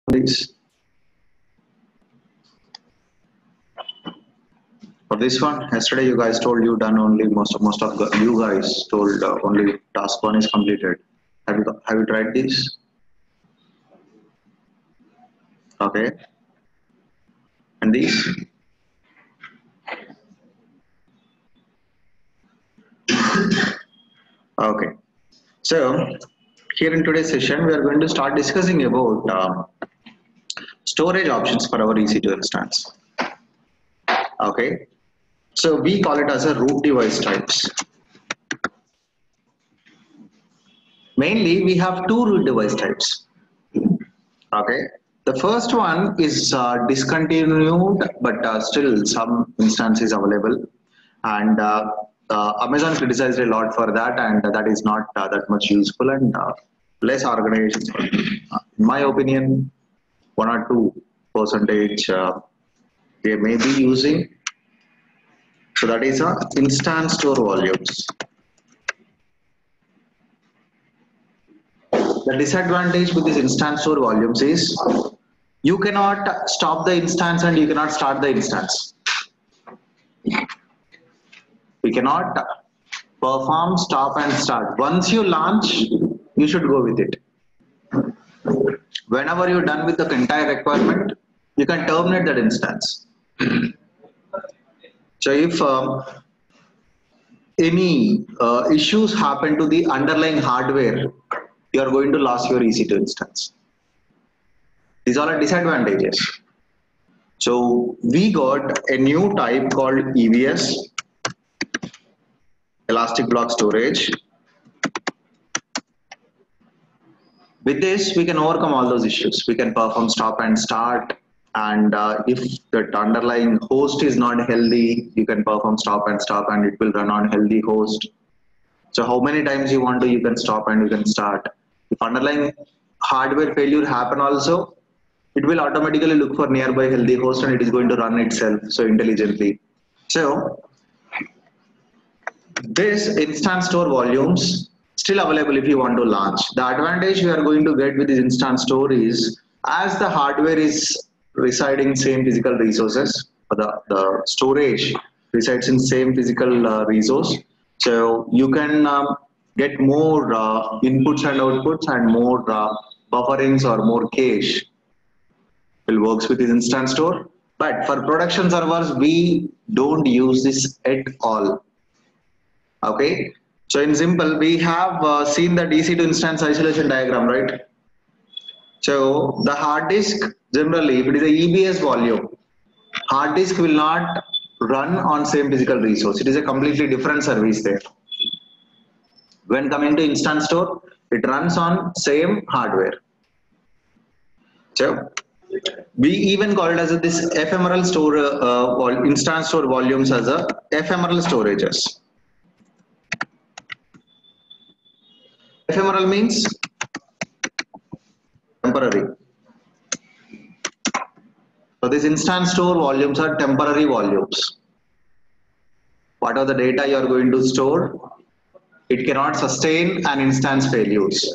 this. For this one, yesterday you guys told you done only you guys told only task one is completed. Have you tried this? Okay, and these. Okay, so here in today's session we are going to start discussing about storage options for our EC2 instance. Okay, so we call it as a root device types. Mainly we have two root device types. Okay, the first one is discontinued, but still some instance is available, and Amazon criticized a lot for that, and that is not that much useful, and less organizations. In my opinion, 1 or 2% they may be using. So that is a instance store volumes. The disadvantage with this instance store volumes is you cannot stop the instance and you cannot start the instance. We cannot perform, stop and start. Once you launch, you should go with it. Whenever you're done with the entire requirement, you can terminate that instance. So if any issues happen to the underlying hardware, you are going to lose your EC2 instance. These are the disadvantages. So we got a new type called EBS, Elastic Block Storage. With this, we can overcome all those issues. We can perform stop and start. And if the underlying host is not healthy, you can perform stop and it will run on healthy host. So how many times you want to, you can stop and you can start. If underlying hardware failure happen also, it will automatically look for nearby healthy host and it is going to run itself so intelligently. So this instance store volumes still available if you want to launch. The advantage we are going to get with this instance store is as the hardware is residing same physical resources, the storage resides in same physical resource. So you can get more inputs and outputs and more bufferings or more cache will works with this instance store. But for production servers, we don't use this at all. Okay. So in simple, we have seen the EC2 instance isolation diagram, right? So the hard disk, generally, if it is a EBS volume, hard disk will not run on same physical resource. It is a completely different service there. When coming to instance store, it runs on same hardware. So we even call it as this ephemeral store instance store volumes as a ephemeral storages. Ephemeral means temporary. So these instance store volumes are temporary volumes. What are the data you are going to store? It cannot sustain an instance failures.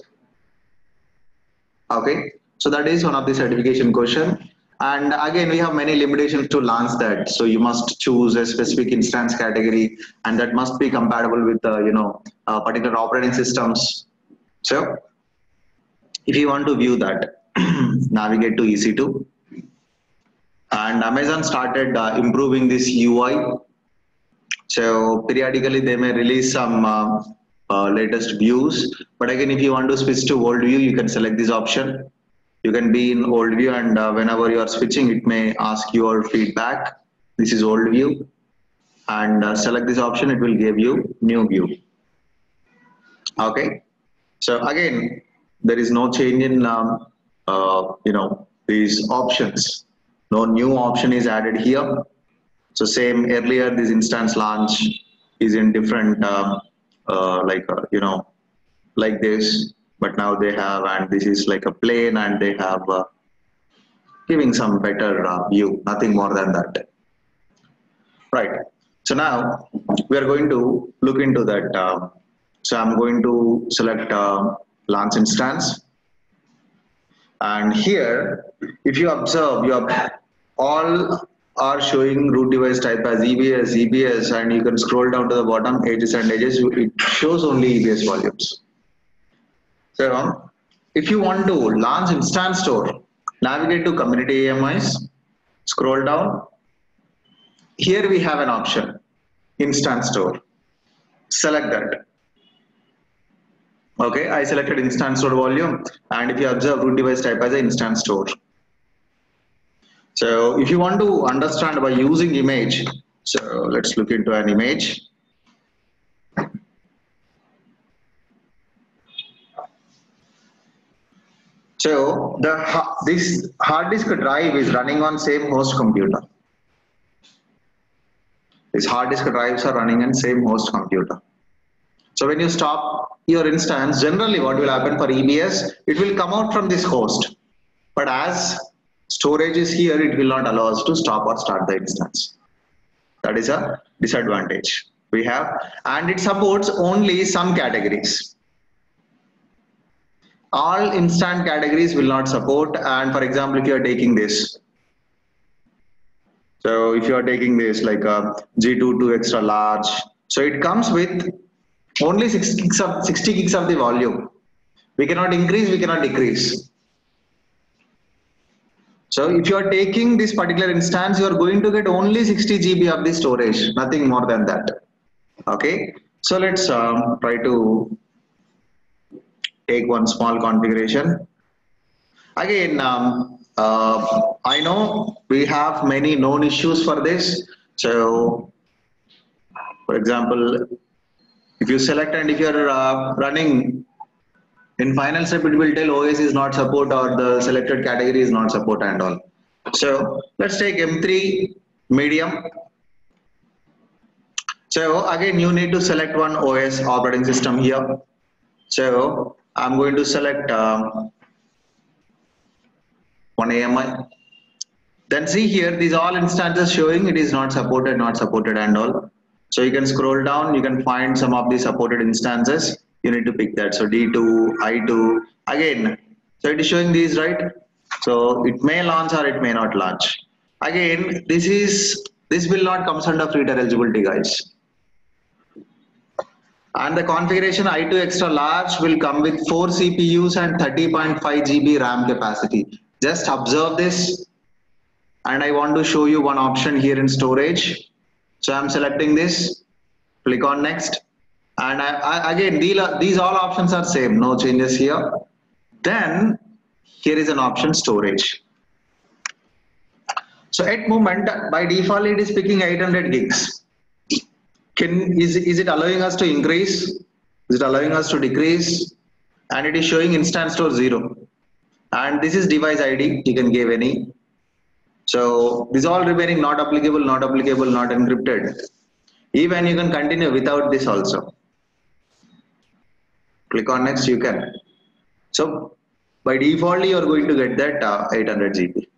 Okay, so that is one of the certification question. And again, we have many limitations to launch that. So you must choose a specific instance category, and that must be compatible with particular operating systems. So if you want to view that, navigate to EC2. And Amazon started improving this UI. So periodically they may release some latest views. But again, if you want to switch to old view, you can select this option. You can be in old view, and whenever you are switching, it may ask your feedback. This is old view, and select this option. It will give you new view. Okay. So again, there is no change in these options. No new option is added here. So same earlier, this instance launch is in different like this, but now they have, and this is like a plain, and they have giving some better view. Nothing more than that. Right. So now we are going to look into that. So I'm going to select launch instance. And here, if you observe, all are showing root device type as EBS, and you can scroll down to the bottom, edges and edges, it shows only EBS volumes. So, if you want to launch Instant Store, navigate to Community AMIs, scroll down. Here we have an option, Instant Store. Select that. Okay, I selected Instant Store volume, and if you observe, root device type as an Instant Store. So if you want to understand by using image, so let's look into an image. So this hard disk drive is running on same host computer. These hard disk drives are running on same host computer. So when you stop your instance, generally what will happen for EBS, it will come out from this host. But as storage is here, it will not allow us to stop or start the instance. That is a disadvantage we have, and it supports only some categories. All instant categories will not support, and for example, if you are taking this, so if you are taking this like a G22 extra large, so it comes with only 60 gigs of the volume. We cannot increase, we cannot decrease. So if you are taking this particular instance, you are going to get only 60 GB of the storage, nothing more than that. Okay, so let's try to take one small configuration. Again, I know we have many known issues for this. So, for example, if you select and if you're running in final step, it will tell OS is not support or the selected category is not support and all. So let's take M3 medium. So again, you need to select one OS operating system here. So I'm going to select one AMI. Then see here, these all instances showing it is not supported and all. So you can scroll down, you can find some of the supported instances. You need to pick that. So D2, I2, again, so it is showing these, right? So it may launch or it may not launch. Again, this will not comes under FreeTier eligibility, guys. And the configuration I2 extra large will come with 4 CPUs and 30.5 GB RAM capacity. Just observe this. And I want to show you one option here in storage. So I'm selecting this, click on next. And again, these all options are same, no changes here. Then here is an option storage. So at moment, by default, it is picking 800 gigs. Is it allowing us to increase? Is it allowing us to decrease? And it is showing Instant Store 0. And this is device ID, you can give any. So these all remaining not applicable, not encrypted. Even you can continue without this also. Click on next, you can. So by default, you are going to get that 800 GB.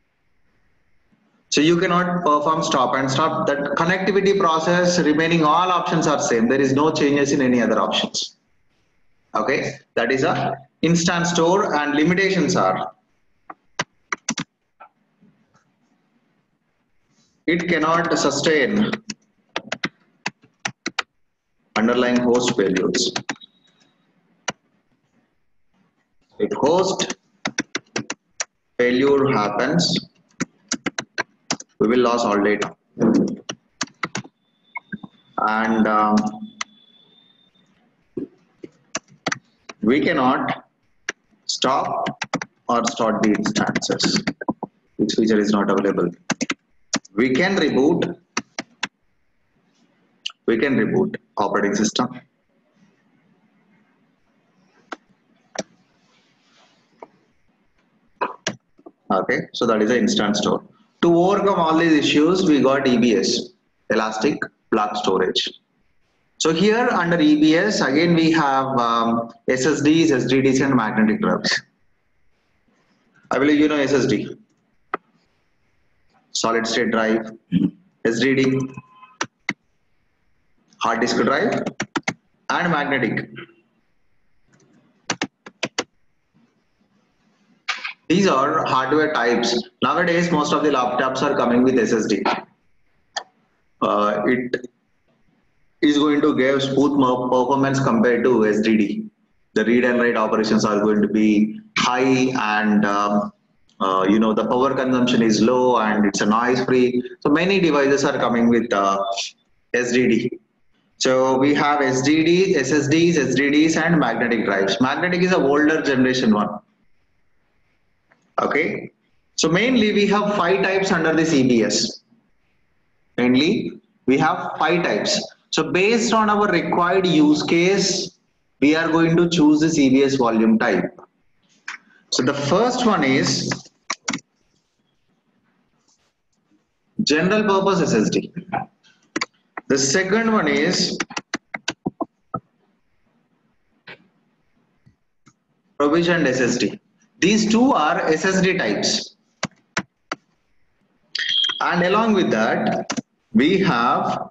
So you cannot perform stop and stop. That connectivity process remaining all options are same. There is no changes in any other options. Okay, that is a Instant Store, and limitations are it cannot sustain underlying host failures. If host failure happens, we will lose all data. And we cannot stop or start the instances. This feature is not available. We can reboot operating system. Okay, so that is an Instant Store. To overcome all these issues, we got EBS, Elastic Block Storage. So here under EBS, again we have SSDs, SSDs and magnetic drives. I believe you know SSD, solid state drive, SSD, hard disk drive and magnetic. These are hardware types. Nowadays, most of the laptops are coming with SSD. It is going to give smooth performance compared to SDD. The read and write operations are going to be high, and the power consumption is low, and it's a noise free. So many devices are coming with SDD. So we have SDDs, SSDs, SDDs, and magnetic drives. Magnetic is a older generation one. Okay. So mainly we have five types under this EBS. Mainly we have five types. So based on our required use case, we are going to choose this EBS volume type. So the first one is general purpose SSD. The second one is provisioned SSD. These two are SSD types. And along with that, we have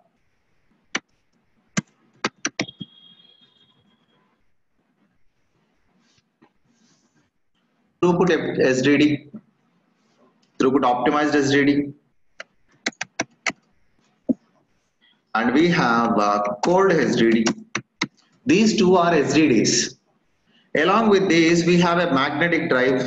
throughput SSD, throughput optimized SSD, and we have cold SSD. These two are SSDs. Along with this, we have a magnetic drive,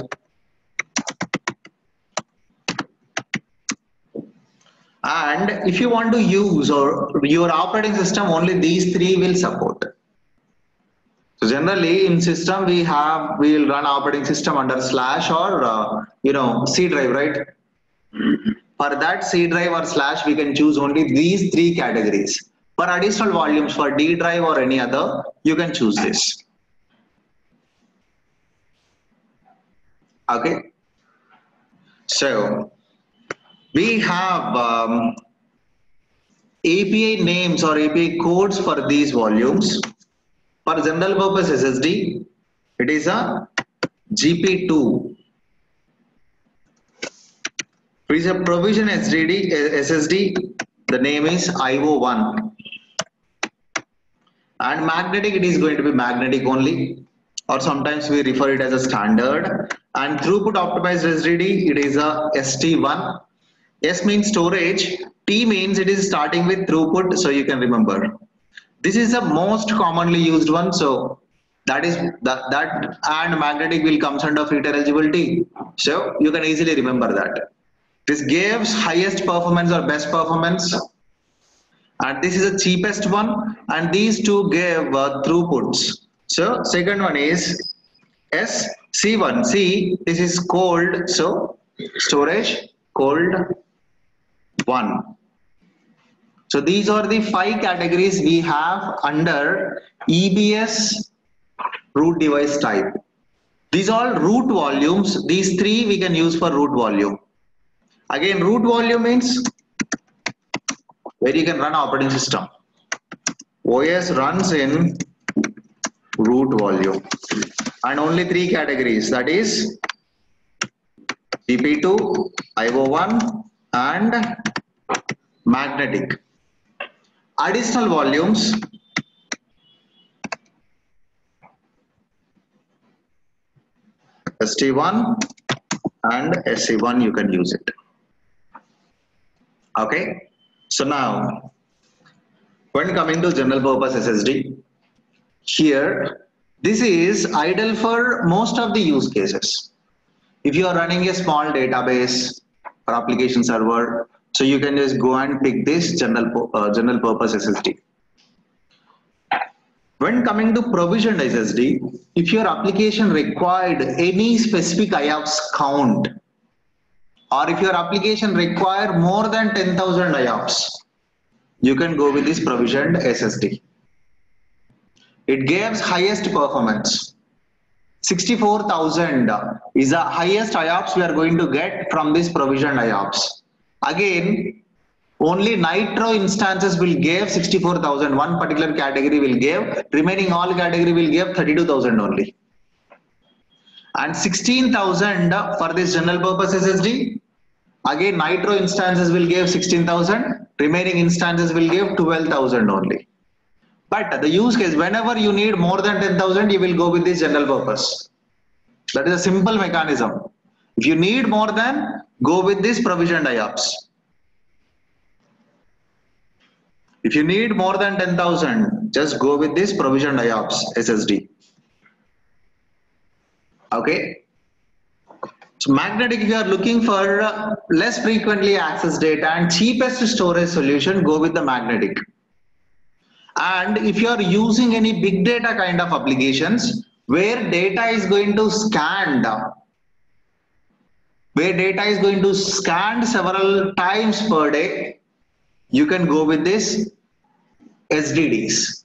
and if you want to use or your operating system, only these three will support. So generally in system we will run operating system under slash or C drive, right? For that C drive or slash, we can choose only these three categories. For additional volumes for D drive or any other, you can choose this. Okay. So we have API names or API codes for these volumes. For general purpose SSD, it is a GP2. It is a provision SSD, the name is IO1. And magnetic, it is going to be magnetic only, or sometimes we refer it as a standard. And throughput optimized SSD, it is a ST1. S means storage, T means it is starting with throughput, so you can remember. This is the most commonly used one, so that and magnetic will comes under filter eligibility, so you can easily remember that. This gives highest performance or best performance, and this is the cheapest one, and these two give throughputs. So second one is SC1. C, this is cold, so storage cold 1. So these are the five categories we have under EBS root device type. These are root volumes. These three we can use for root volume. Again, root volume means where you can run operating system. OS runs in root volume. And only three categories, that is GP2, IO1 and magnetic. Additional volumes, ST1 and SC1, you can use it. Okay, so now when coming to general purpose SSD, here this is ideal for most of the use cases. If you are running a small database or application server, so you can just go and pick this general purpose SSD. When coming to provisioned SSD, if your application required any specific IOPS count, or if your application require more than 10,000 IOPS, you can go with this provisioned SSD. It gives highest performance. 64,000 is the highest IOPS we are going to get from this provisioned IOPS. Again, only Nitro instances will give 64,000. One particular category will give. Remaining all category will give 32,000 only. And 16,000 for this general purpose SSD. Again, Nitro instances will give 16,000. Remaining instances will give 12,000 only. But the use case, whenever you need more than 10,000, you will go with this general purpose. That is a simple mechanism. If you need more than, go with this provisioned IOPS. If you need more than 10,000, just go with this provisioned IOPS SSD. Okay. So magnetic, if you are looking for less frequently accessed data and cheapest storage solution, go with the magnetic. And if you are using any big data kind of applications where data is going to scan several times per day, you can go with this SDDs.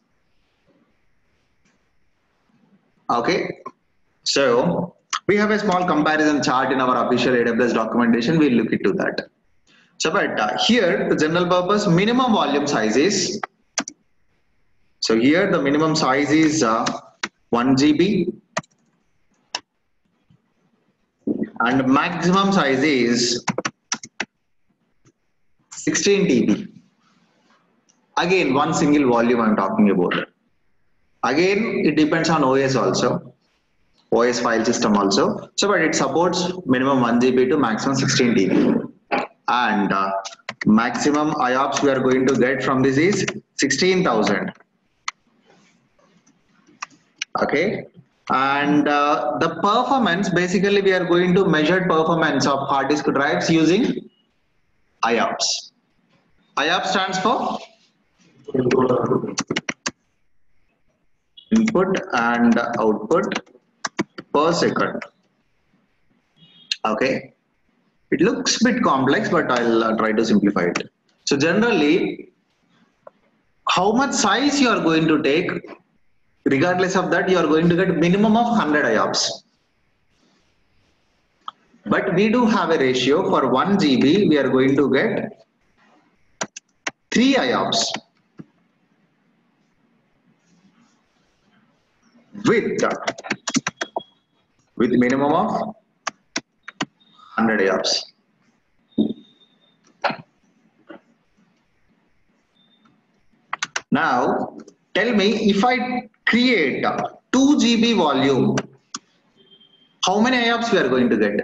Okay, so we have a small comparison chart in our official AWS documentation. We'll look into that. So, but here the general purpose minimum volume size is. So here the minimum size is 1 GB and maximum size is 16 TB. Again, one single volume I'm talking about. Again, it depends on OS also, OS file system also. So, but it supports minimum 1 GB to maximum 16 TB. And maximum IOPS we are going to get from this is 16,000. Okay. And the performance, basically we are going to measure performance of hard disk drives using IOPS. IOPS stands for input and output per second. Okay. It looks a bit complex, but I'll try to simplify it. So generally, how much size you are going to take, regardless of that, you are going to get minimum of 100 IOPS. But we do have a ratio for 1 GB, we are going to get 3 IOPS with minimum of 100 IOPS. Now, tell me, if I create 2 GB volume, how many IOPS we are going to get?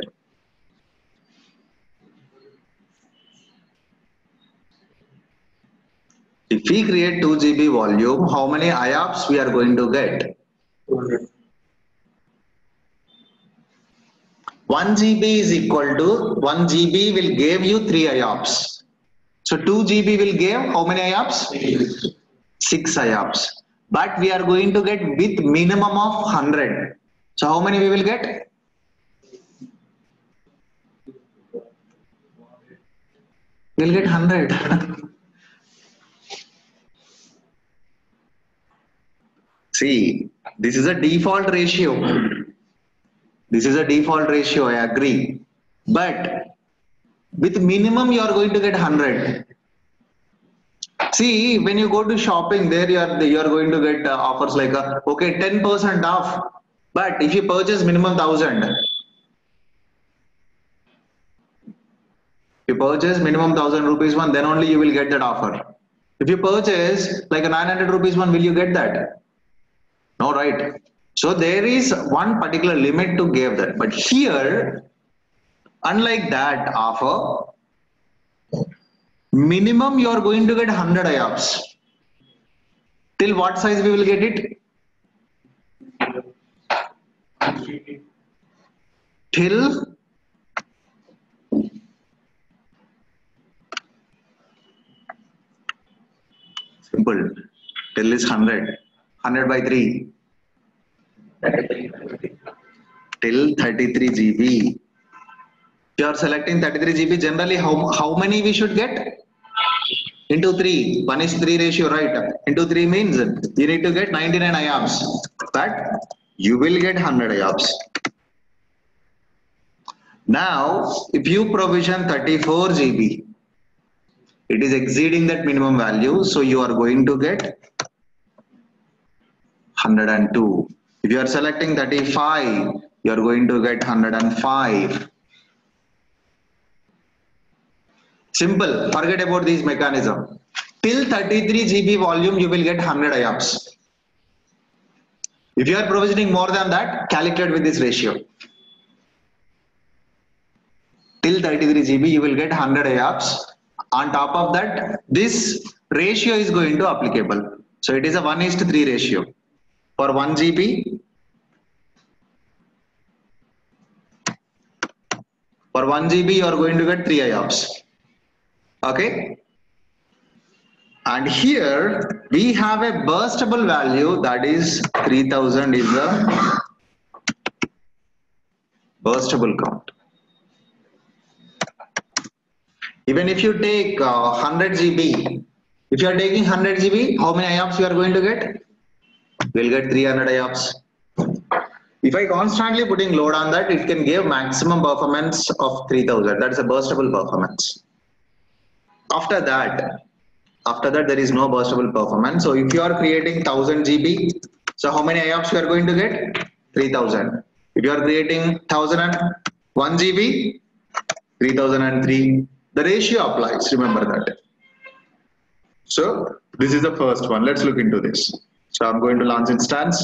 If we create 2 GB volume, how many IOPS we are going to get? 1 GB is equal to 1 GB will give you 3 IOPS. So 2 GB will give how many IOPS? 6 IOPS. But we are going to get with minimum of 100. So how many we will get? We'll get 100. See, this is a default ratio. This is a default ratio, I agree. But with minimum, you are going to get 100. See, when you go to shopping, there you are going to get offers like, okay, 10% off. But if you purchase minimum 1,000, you purchase minimum 1,000 rupees one, then only you will get that offer. If you purchase like a 900 rupees one, will you get that? No, right? So there is one particular limit to give that. But here, unlike that offer, minimum you are going to get 100 IOPS. Till what size we will get it? Till simple. Till is 100. 100 by 3. Till 33 GB. If you are selecting 33 GB, generally how many we should get? Into 3. 1 is 3 ratio, right? Into 3 means you need to get 99 IOPS. But you will get 100 IOPS. Now, if you provision 34 GB, it is exceeding that minimum value. So you are going to get 102. If you are selecting 35, you are going to get 105. Simple, forget about this mechanism. Till 33 GB volume, you will get 100 IOPS. If you are provisioning more than that, calculate with this ratio. till 33 GB, you will get 100 IOPS. On top of that, this ratio is going to applicable. So it is a 1:3 ratio. For 1 GB, for 1 GB, you are going to get 3 IOPS. Okay. And here we have a burstable value, that is 3000 is the burstable count. Even if you take 100 GB, if you are taking 100 GB, how many IOPS you are going to get? We will get 300 IOPS. If I constantly putting load on that, it can give maximum performance of 3000. That is a burstable performance. After that there is no burstable performance. So if you are creating 1000 GB, so how many IOPS you are going to get? 3000. If you are creating 1001 GB, 3003. The ratio applies, remember that. So this is the first one. Let's look into this. So I'm going to launch instance.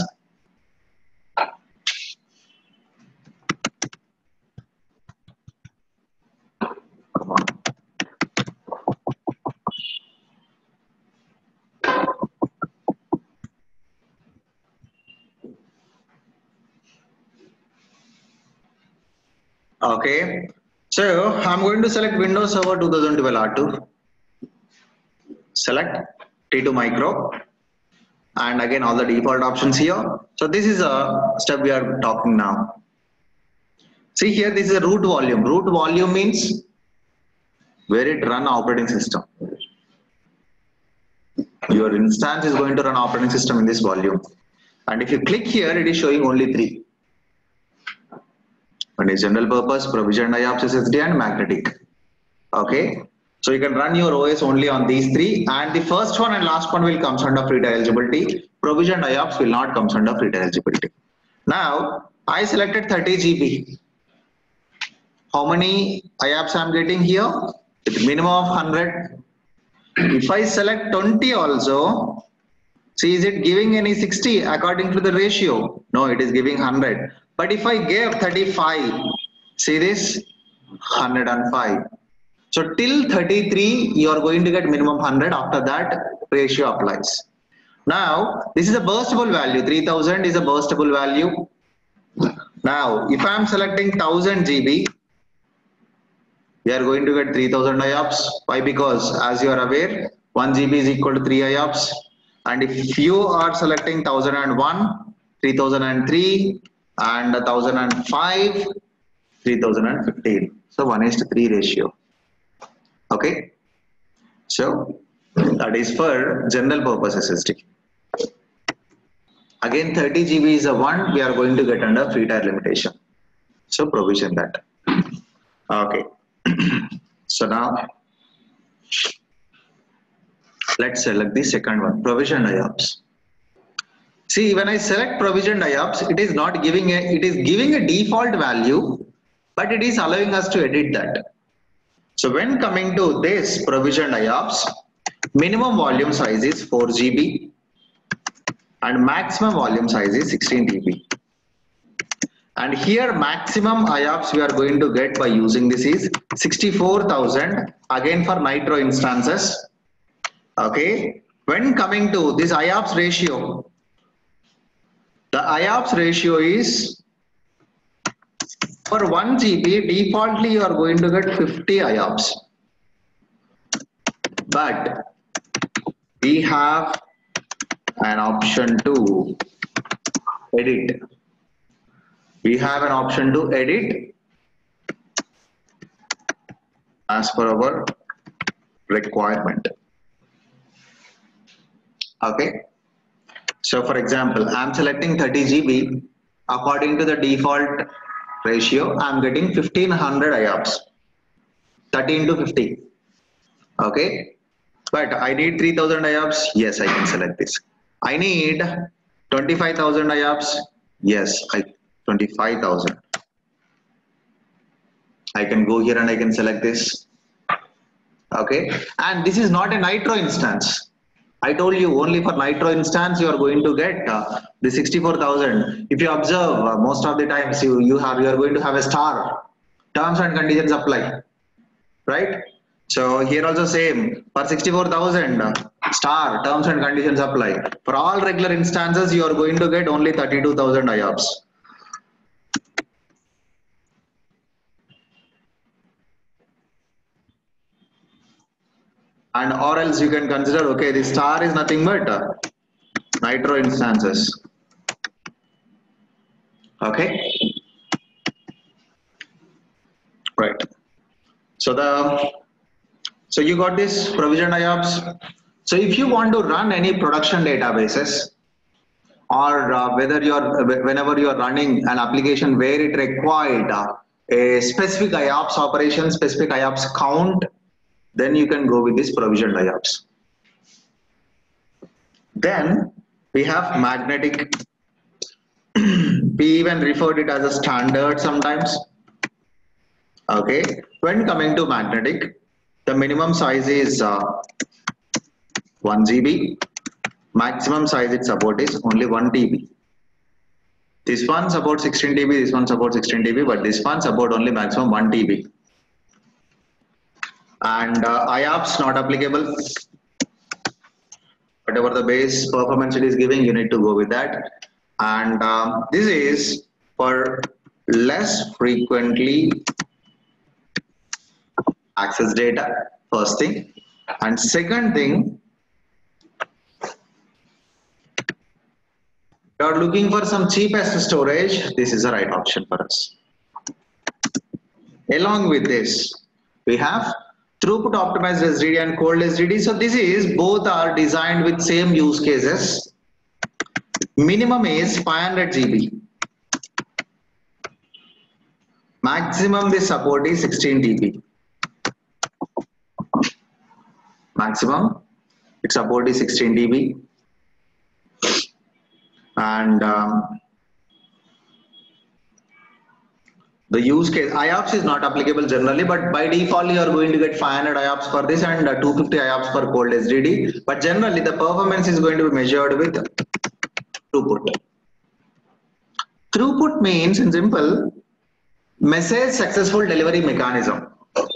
Okay, so I'm going to select Windows Server 2012 R2. Select T2 Micro, and again all the default options here. So this is a step we are talking now. See here, this is a root volume. Root volume means where it run operating system. Your instance is going to run operating system in this volume. And if you click here, it is showing only 3. One is general purpose, provisioned IOPS SSD, and magnetic. Okay, so you can run your OS only on these 3, and the first one and last one will come under free tier eligibility. Provisioned IOPS will not come under free tier eligibility. Now I selected 30 GB. How many IOPS I am getting here? With minimum of 100. If I select 20 also, see, is it giving any 60 according to the ratio? No, it is giving 100. But if I gave 35, see this, 105. So till 33, you are going to get minimum 100. After that, ratio applies. Now, this is a burstable value. 3000 is a burstable value. Now, if I am selecting 1000 GB, we are going to get 3000 IOPS. Why? Because as you are aware, 1 GB is equal to 3 IOPS. And if you are selecting 1001, 3003, and 1005, 3015. So 1:3 ratio. Okay. So that is for general purpose SSD. Again, 30 GB is a 1. We are going to get under free tier limitation. So provision that. Okay. So now let's select the second one, provisioned IOPS. See, when I select provisioned IOPS, it is not giving it is giving a default value, but it is allowing us to edit that. So when coming to this provisioned IOPS, minimum volume size is 4 GB and maximum volume size is 16 GB. And here maximum IOPS we are going to get by using this is 64,000, again for Nitro instances. Okay, when coming to this IOPS ratio, the IOPS ratio is for 1 GB, defaultly you are going to get 50 IOPS. But we have an option to edit. We have an option to edit as per our requirement. Okay. So for example, I am selecting 30 GB. According to the default ratio, I am getting 1500 IOPS. 30 into 50. Okay. But I need 3000 IOPS. Yes, I can select this. I need 25,000 IOPS. Yes, 25,000. I can go here and I can select this. Okay. And this is not a Nitro instance. I told you only for Nitro instance you are going to get the 64,000. If you observe, most of the times you are going to have a star Terms and conditions apply, right? So here also same, for 64,000 star, terms and conditions apply. For all regular instances, you are going to get only 32,000 IOPS. And or else you can consider, okay, the star is nothing but nitro instances. Okay, right. So you got this provision IOPS. So if you want to run any production databases, or whenever you are running an application where it required a specific IOPS operation, specific IOPS count, then you can go with this provisioned IOPS. Then we have magnetic. We even referred it as a standard sometimes. Okay, when coming to magnetic, the minimum size is 1 GB. Maximum size it support is only 1 TB. This one supports 16 TB, this one supports 16 TB, but this one support only maximum 1 TB. And IOPS not applicable. Whatever the base performance it is giving, you need to go with that. And this is for less frequently access data, first thing. And second thing, you are looking for some cheapest storage, this is the right option for us. Along with this, we have throughput optimized SDD and cold SDD. So this is, both are designed with same use cases. Minimum is 500 GB. Maximum this support is 16 TB. Maximum its support is 16 TB. And the use case, IOPS is not applicable generally, but by default you are going to get 500 IOPS for this and 250 IOPS for cold SDD. But generally the performance is going to be measured with throughput. Throughput means, in simple, message successful delivery mechanism.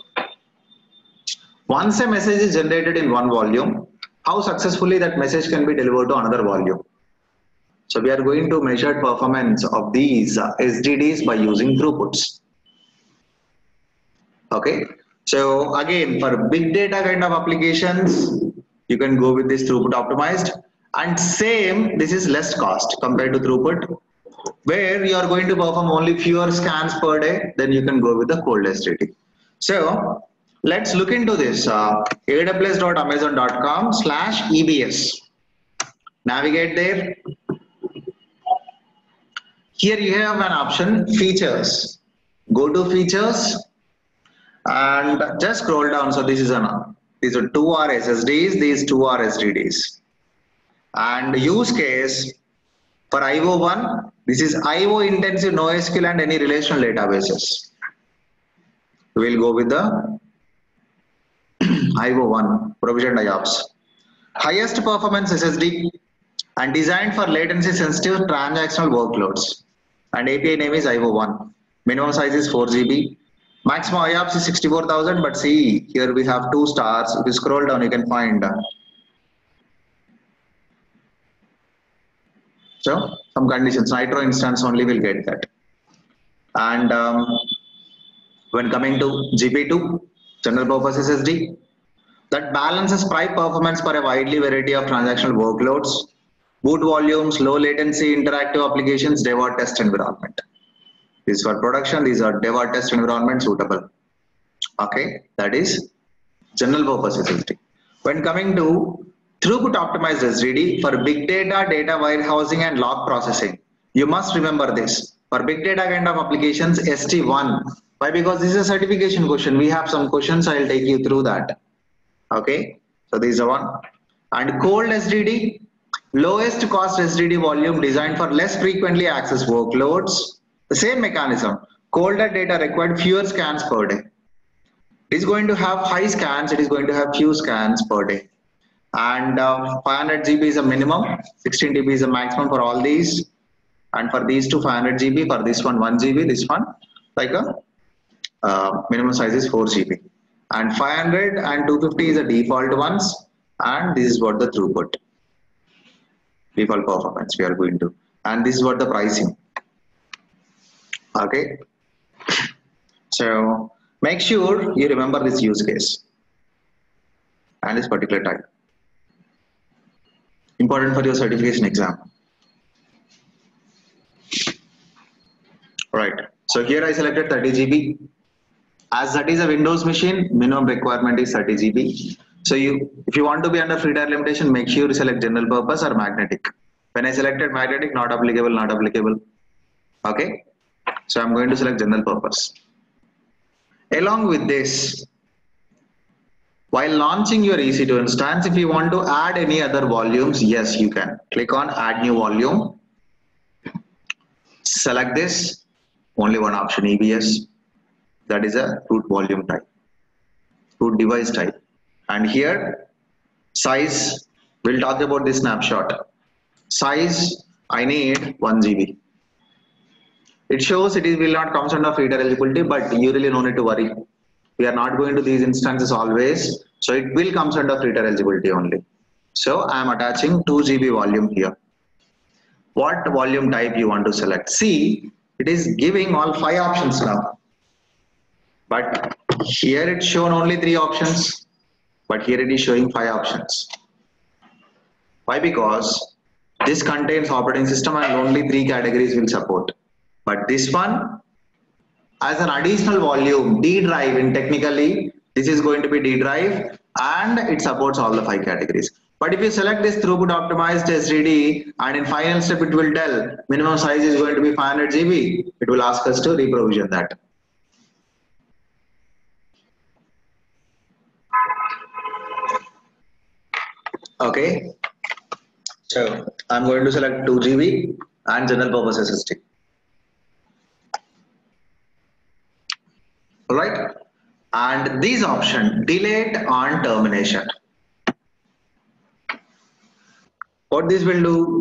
Once a message is generated in one volume, how successfully that message can be delivered to another volume. So we are going to measure performance of these SDDs by using throughputs. Okay. So again, for big data kind of applications, you can go with this throughput optimized. And same, this is less cost compared to throughput, where you are going to perform only fewer scans per day, then you can go with the cold SDD. So let's look into this, aws.amazon.com/EBS. Navigate there. Here you have an option, features. Go to features and just scroll down. So this is these are 2 are SSDs, these 2 are SDDs. And use case for IO1, this is IO intensive NoSQL and any relational databases. We'll go with the IO1 provisioned IOPS. Highest performance SSD and designed for latency sensitive transactional workloads. And API name is IO1. Minimum size is 4 GB. Maximum IOPS is 64,000, but see, here we have 2 stars. If you scroll down, you can find. So some conditions, nitro instance only will get that. And when coming to GP2, general purpose SSD, that balances price performance for a widely variety of transactional workloads, boot volumes, low latency, interactive applications, dev or test environment. This is for production, these are dev or test environment suitable. Okay, that is general purpose SSD. When coming to throughput optimized SSD for big data, data warehousing and log processing, you must remember this. For big data kind of applications, ST1. Why? Because this is a certification question. We have some questions, I'll take you through that. Okay, so this is one. And cold SSD, lowest cost SSD volume designed for less frequently accessed workloads. The same mechanism, colder data required fewer scans per day. It is going to have high scans, it is going to have few scans per day. And 500 GB is a minimum, 16 TB is a maximum for all these. And for these two 500 GB, for this one 1 GB, this one like a Minimum size is 4 GB, and 500 and 250 is the default ones, and this is what the throughput default performance we are going to, and this is what the pricing. Okay, so make sure you remember this use case and this particular type, important for your certification exam. Right, so here I selected 30 GB. As that is a Windows machine, minimum requirement is 30 GB. So if you want to be under free tier limitation, make sure you select general purpose or magnetic. When I selected magnetic, not applicable, not applicable. Okay, so I'm going to select general purpose. Along with this, while launching your EC2 instance, if you want to add any other volumes, yes, you can. Click on add new volume. Select this, only one option, EBS. That is a root volume type, root device type. And here, size, we'll talk about this snapshot. Size, I need 1 GB. It shows it will not come under free tier eligibility, but you really don't need to worry. We are not going to these instances always, so it will come under free tier eligibility only. So I am attaching 2 GB volume here. What volume type you want to select? See, it is giving all 5 options now. But here it's shown only 3 options, but here it is showing 5 options. Why? Because this contains operating system and only 3 categories will support. But this one, as an additional volume, D drive, in technically, this is going to be D drive and it supports all the 5 categories. But if you select this throughput optimized SSD, and in final step it will tell minimum size is going to be 500 GB, it will ask us to reprovision that. Okay, so I'm going to select 2 GB and general purpose SSD. Alright, and these option delete on termination. What this will do,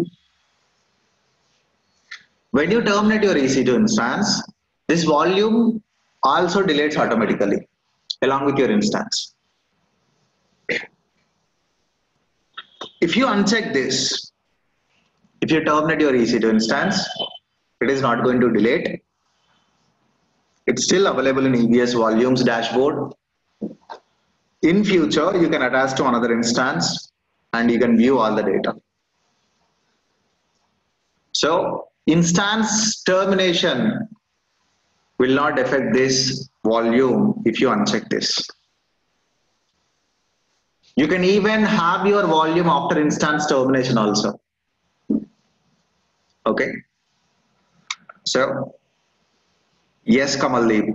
when you terminate your EC2 instance, this volume also deletes automatically along with your instance. If you uncheck this, if you terminate your EC2 instance, it is not going to delete. It's still available in EBS volumes dashboard. In future, you can attach to another instance and you can view all the data. So instance termination will not affect this volume if you uncheck this. You can even have your volume after instance termination also. Okay. So, yes, Kamaldeep.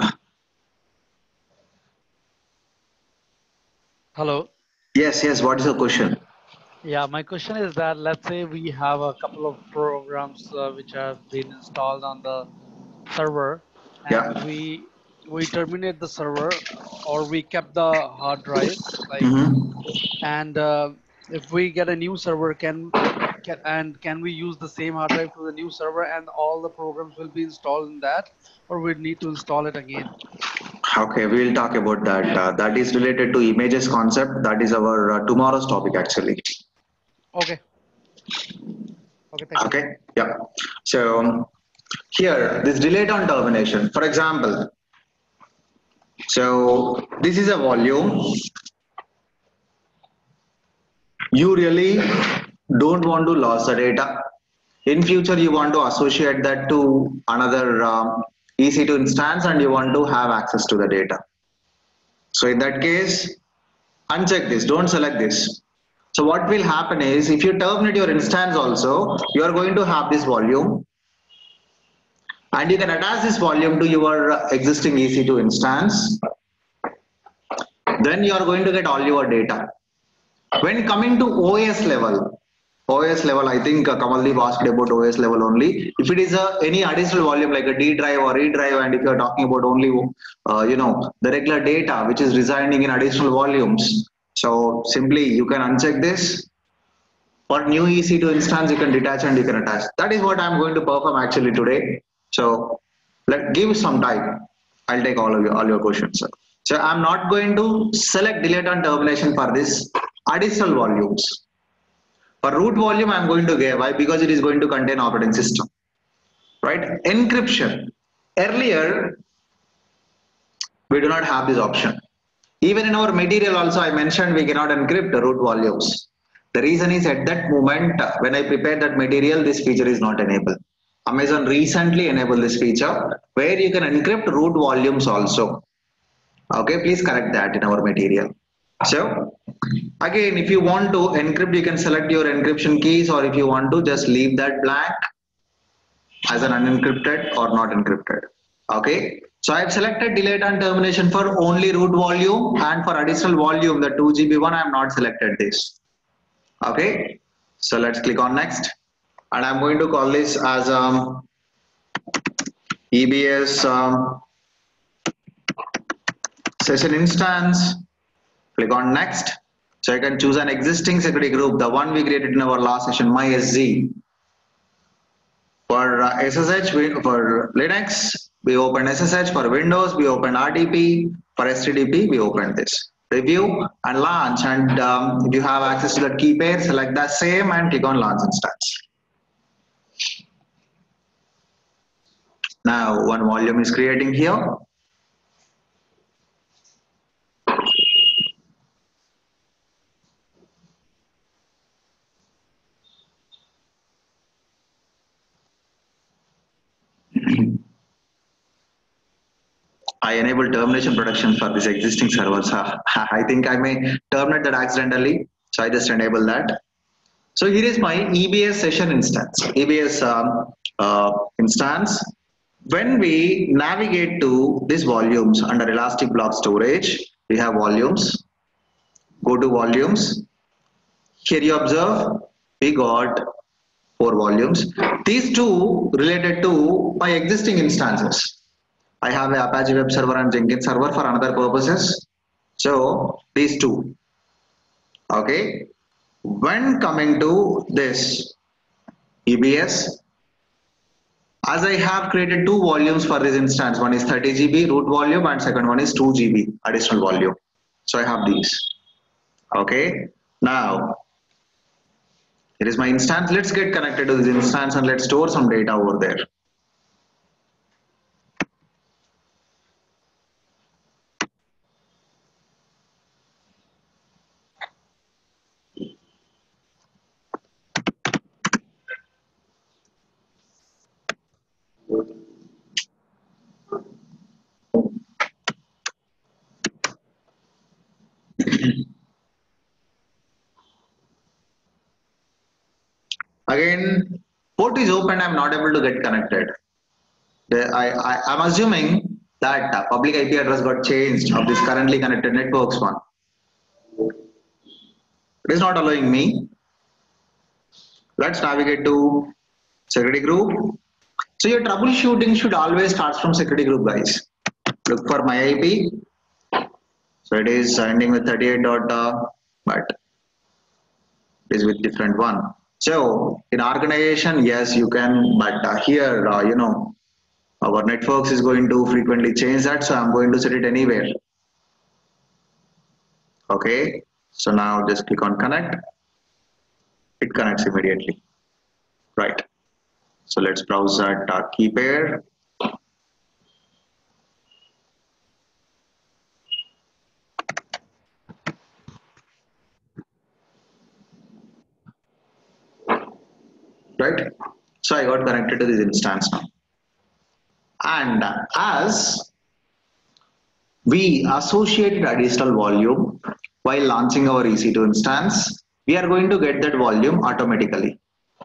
Hello. Yes, yes. What is your question? Yeah, my question is that let's say we have a couple of programs which have been installed on the server, and Yeah. we terminate the server, or we kept the hard drive, like, and if we get a new server, can we use the same hard drive to the new server and all the programs will be installed in that, or we need to install it again? Okay, we'll talk about that. That is related to images concept. That is our tomorrow's topic actually. Okay. Okay, thank you. Okay, yeah. So here, this delete on termination. For example, so this is a volume. You really don't want to lose the data. In future, you want to associate that to another EC2 instance and you want to have access to the data. So in that case, uncheck this, don't select this. So what will happen is, if you terminate your instance also, you are going to have this volume and you can attach this volume to your existing EC2 instance. Then you are going to get all your data. When coming to OS level, I think Kamaldeep asked about OS level only. If it is any additional volume like a D drive or E drive, and if you are talking about only the regular data which is residing in additional volumes, so simply you can uncheck this. For new EC2 instance, you can detach and you can attach. That is what I am going to perform actually today. So give some time. I'll take all your questions, sir. So I'm not going to select delete and termination for this additional volumes. For root volume, I'm going to give. Why? Because it is going to contain operating system, right? Encryption. Earlier, we do not have this option. Even in our material also, I mentioned we cannot encrypt the root volumes. The reason is at that moment, when I prepared that material, this feature is not enabled. Amazon recently enabled this feature where you can encrypt root volumes also. Okay, please correct that in our material. So again, if you want to encrypt, you can select your encryption keys, or if you want to just leave that blank as an unencrypted or not encrypted. Okay, so I have selected delete and termination for only root volume, and for additional volume, the 2 GB one, I have not selected this. Okay, so let's click on next, and I'm going to call this as EBS session instance. Click on next. So I can choose an existing security group, the one we created in our last session, MySZ. For SSH, for Linux, we open SSH. For Windows, we open RDP. For HTTP, we open this. Review and launch. And if you have access to that key pair, select that same and click on launch instance. Now, one volume is creating here. I enable termination protection for this existing servers. I think I may terminate that accidentally, so I just enable that. So here is my EBS session instance. EBS instance. When we navigate to these volumes under Elastic Block Storage, we have volumes. Go to volumes. Here you observe we got 4 volumes. These two related to my existing instances. I have a Apache web server and Jenkins server for another purposes. So these two. Okay. When coming to this EBS, as I have created 2 volumes for this instance, one is 30 GB root volume and second one is 2 GB additional volume. So I have these. Okay. Now, here is my instance. Let's get connected to this instance and let's store some data over there. Again, port is open, I'm not able to get connected. I'm assuming that public IP address got changed of this currently connected networks one. It is not allowing me. Let's navigate to security group. So your troubleshooting should always start from security group, guys. Look for my IP. So it is ending with 38 dot, but it is with different one. So in organization, yes, you can, but here, you know, our networks is going to frequently change that. So I'm going to set it anywhere. Okay. So now just click on connect. It connects immediately. Right. So let's browse that key pair. Right. So I got connected to this instance now. And as we associated additional volume while launching our EC2 instance, we are going to get that volume automatically.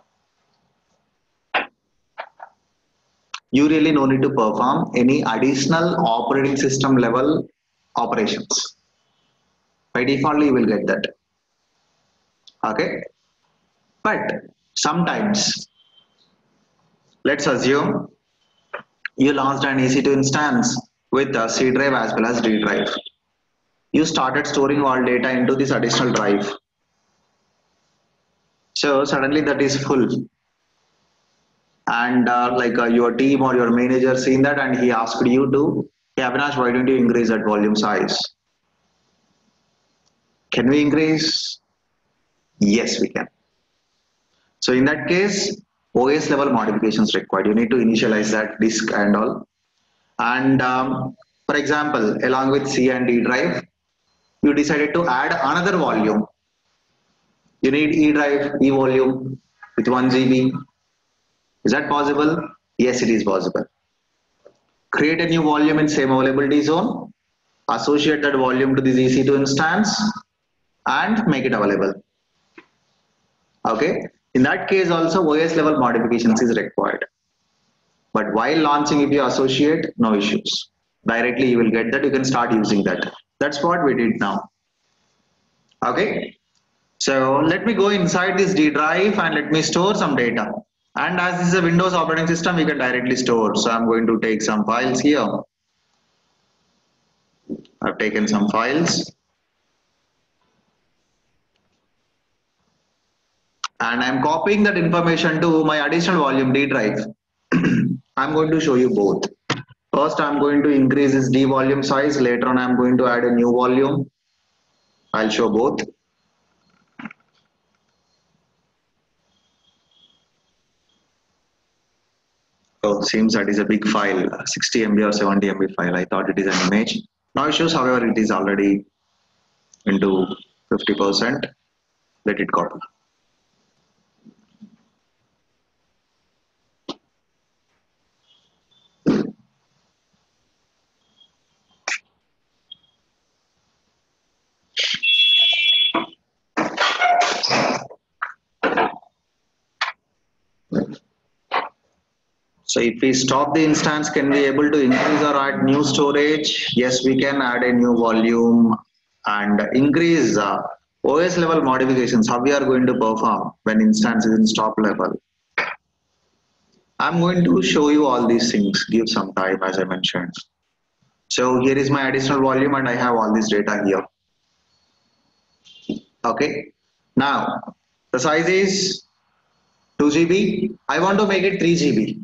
You really no need to perform any additional operating system level operations. By default, you will get that. Okay. But sometimes, let's assume you launched an EC2 instance with a C drive as well as D drive. You started storing all data into this additional drive. So suddenly that is full. And your team or your manager seen that and he asked you to Yeah, Avinash, why don't you increase that volume size? Can we increase? Yes, we can. So in that case, OS level modifications required. You need to initialize that disk and all. And for example, along with C and D drive, you decided to add another volume. You need E drive, E volume with 1 GB. Is that possible? Yes, it is possible. Create a new volume in same availability zone, associate that volume to this EC2 instance, and make it available. Okay. In that case also OS level modifications is required. But while launching, if you associate, no issues. Directly you will get that, you can start using that. That's what we did now. Okay. So let me go inside this D drive and let me store some data. And as this is a Windows operating system, we can directly store. So I'm going to take some files here. I've taken some files. And I'm copying that information to my additional volume D drive. I'm going to show you both. First, I'm going to increase this D volume size. Later on, I'm going to add a new volume. I'll show both. Oh, seems that is a big file, 60 MB or 70 MB file. I thought it is an image. No issues, however, it is already into 50%. Let it copy. So if we stop the instance, can we able to increase or add new storage? Yes, we can add a new volume and increase OS level modifications. How we are going to perform when instance is in stop level. I'm going to show you all these things. Give some time, as I mentioned. So here is my additional volume and I have all this data here. Okay. Now the size is 2 GB. I want to make it 3 GB.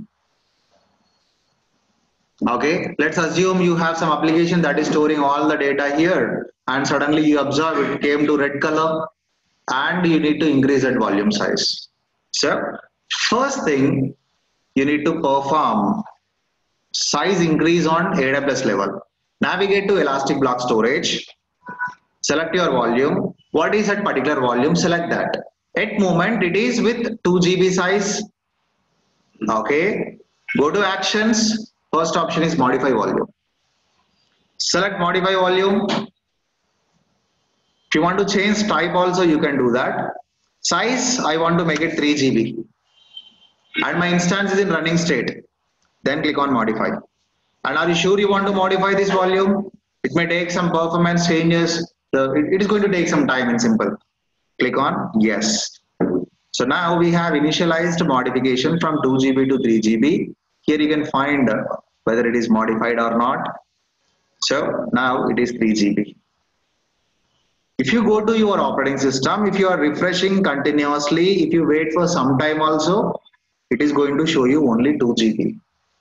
Okay, let's assume you have some application that is storing all the data here and suddenly you observe it came to red color and you need to increase that volume size. So first thing you need to perform size increase on AWS level. Navigate to Elastic Block Storage, select your volume. What is that particular volume? Select that. At moment it is with 2 GB size. Okay, go to actions. First option is modify volume. Select modify volume. If you want to change type also you can do that. Size, I want to make it 3 GB. And my instance is in running state. Then click on modify. And are you sure you want to modify this volume? It may take some performance changes. It is going to take some time in simple. Click on yes. So now we have initialized modification from 2 GB to 3 GB. Here you can find whether it is modified or not. So now it is 3 GB. If you go to your operating system, if you are refreshing continuously, if you wait for some time also, it is going to show you only 2 GB.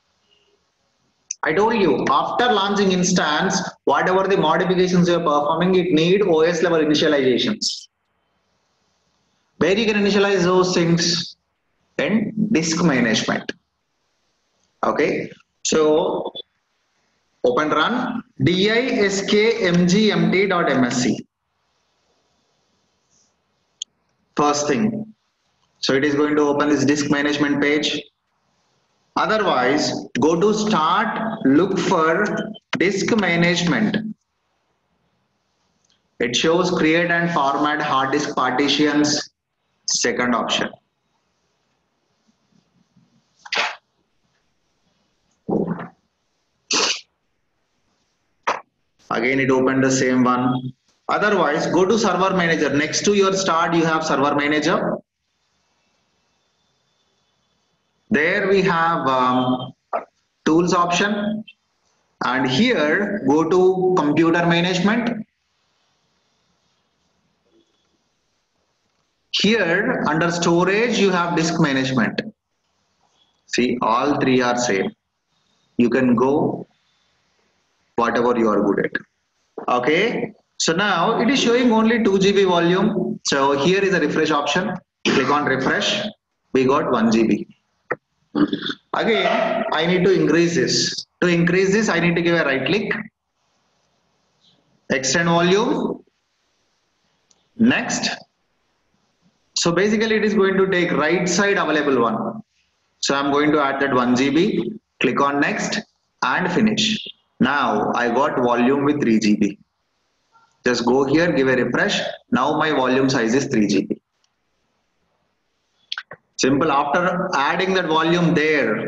I told you, after launching instance, whatever the modifications you are performing, it need OS level initializations. Where you can initialize those things? In disk management. Okay, so open run diskmgmt.msc. First thing, so it is going to open this disk management page. Otherwise, go to start, look for disk management. It shows create and format hard disk partitions, second option. Again, it opened the same one. Otherwise, go to server manager. Next to your start, you have server manager. There we have tools option. And here, go to computer management. Here, under storage, you have disk management. See, all three are same. You can go whatever you are good at. Okay, so now it is showing only 2 GB volume. So here is a refresh option. Click on refresh. We got 1 GB. Again, I need to increase this. To increase this, I need to give a right click, extend volume, next. So basically it is going to take right side available one. So I'm going to add that 1 GB, click on next and finish. Now I got volume with 3 GB. Just go here, give a refresh. Now my volume size is 3 GB. Simple. After adding that volume there,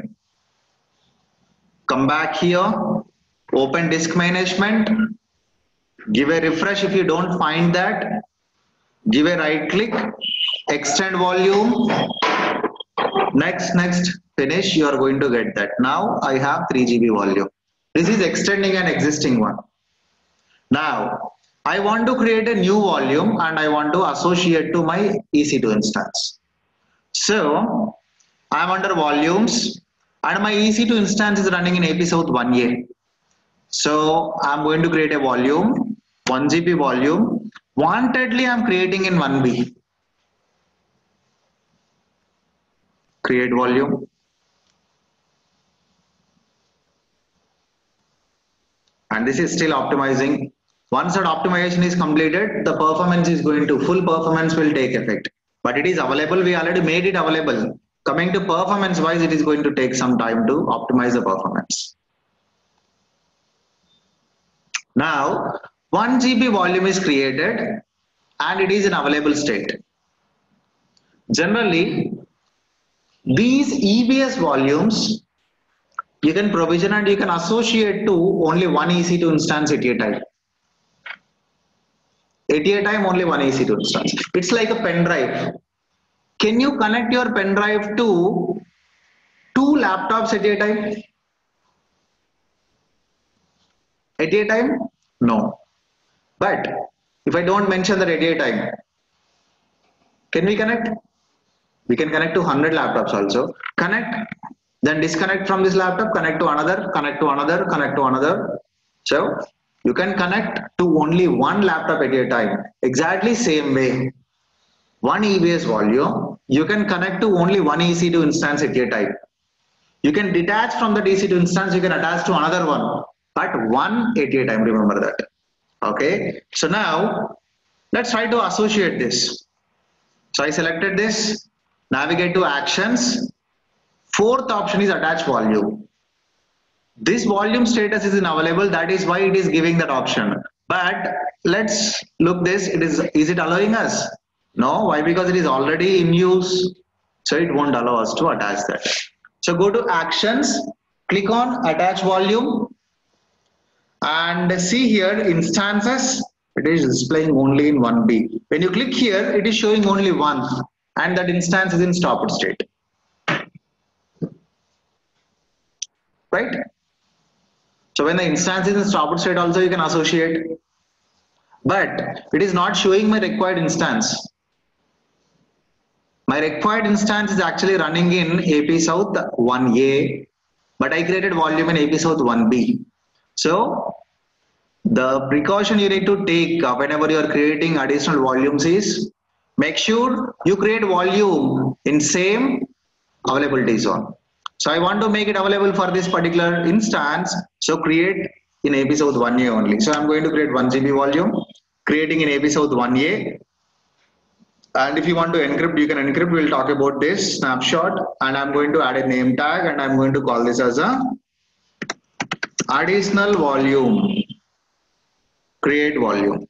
come back here, open disk management, give a refresh if you don't find that, give a right click, extend volume, next, finish. You are going to get that. Now I have 3 GB volume. This is extending an existing one. Now I want to create a new volume and I want to associate to my EC2 instance. So I'm under volumes and my EC2 instance is running in AP South 1A. So I'm going to create a volume, 1 GB volume. Wantedly I'm creating in 1B. Create volume. And this is still optimizing. Once that optimization is completed, the performance is going to, full performance will take effect. But it is available, we already made it available. Coming to performance wise, it is going to take some time to optimize the performance. Now, 1 GB volume is created and it is in available state. Generally, these EBS volumes, you can provision and you can associate to only one EC2 instance at a time. At a time, only one EC2 instance. It's like a pen drive. Can you connect your pen drive to 2 laptops at a time? At a time? No. But if I don't mention that at a time, can we connect? We can connect to 100 laptops also. Connect, then disconnect from this laptop, connect to another, connect to another, connect to another. So you can connect to only one laptop at a time. Exactly same way. One EBS volume, you can connect to only one EC2 instance at a time. You can detach from the EC2 instance, you can attach to another one, but one at a time, remember that. Okay, so now let's try to associate this. So I selected this, navigate to actions. Fourth option is attach volume. This volume status is unavailable, that is why it is giving that option. But let's look this, is it allowing us? No, why? Because it is already in use, so it won't allow us to attach that. So go to actions, click on attach volume, and see here instances, it is displaying only in 1B. When you click here, it is showing only one, and that instance is in stopped state. Right? So when the instance is in stopped state also you can associate, but it is not showing my required instance. My required instance is actually running in AP South 1A, but I created volume in AP South 1B. So the precaution you need to take whenever you are creating additional volumes is make sure you create volume in same availability zone. So I want to make it available for this particular instance. So create in AP South 1A only. So I'm going to create 1 GB volume, creating in AP South 1A. And if you want to encrypt, you can encrypt. We'll talk about this snapshot. And I'm going to add a name tag and I'm going to call this as a additional volume. Create volume.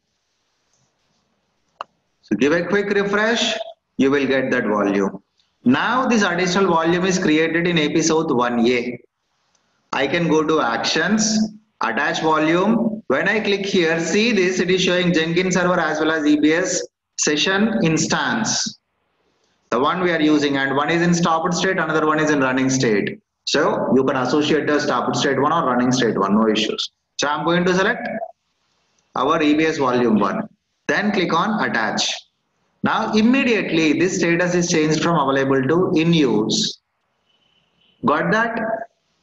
So give a quick refresh, you will get that volume. Now this additional volume is created in AP South 1A. I can go to actions, attach volume. When I click here, see this, it is showing Jenkins server as well as EBS session instance. The one we are using, and one is in stopped state, another one is in running state. So you can associate the stopped state one or running state one, no issues. So I'm going to select our EBS volume 1. Then click on attach. Now immediately this status is changed from available to in use. Got that?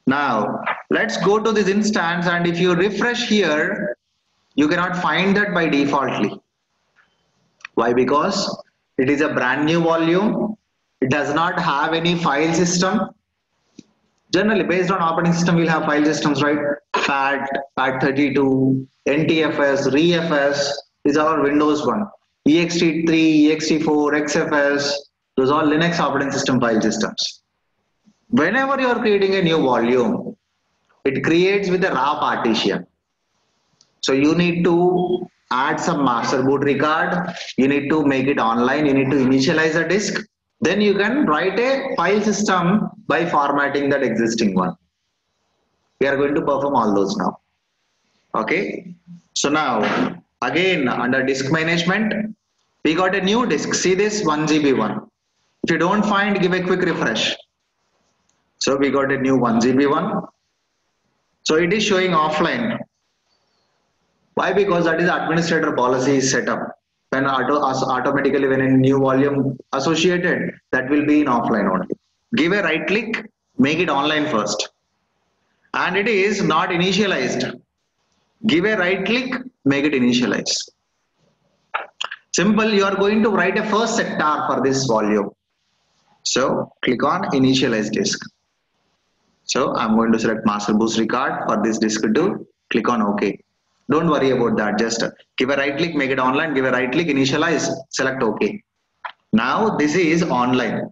Now, let's go to this instance, and if you refresh here, you cannot find that by defaultly. Why? Because it is a brand new volume. It does not have any file system. Generally, based on operating system, we'll have file systems, right? FAT, FAT32, NTFS, ReFS. These are all Windows one. ext3, ext4, XFS. Those are all Linux operating system file systems. Whenever you are creating a new volume, it creates with a raw partition. So you need to add some master boot record. You need to make it online. You need to initialize the disk. Then you can write a file system by formatting that existing one. We are going to perform all those now. Okay. So now again under disk management, we got a new disk. See this 1 GB one. If you don't find, give a quick refresh. So we got a new 1 GB one. So it is showing offline. Why? Because that is administrator policy is set up. When automatically when a new volume associated, that will be in offline only. Give a right click, make it online first. And it is not initialized. Give a right click, make it initialize. Simple, you are going to write a first sector for this volume. So click on initialize disk. So I'm going to select master boot record for this disk to click on OK. Don't worry about that. Just give a right click, make it online, give a right click, initialize, select OK. Now this is online.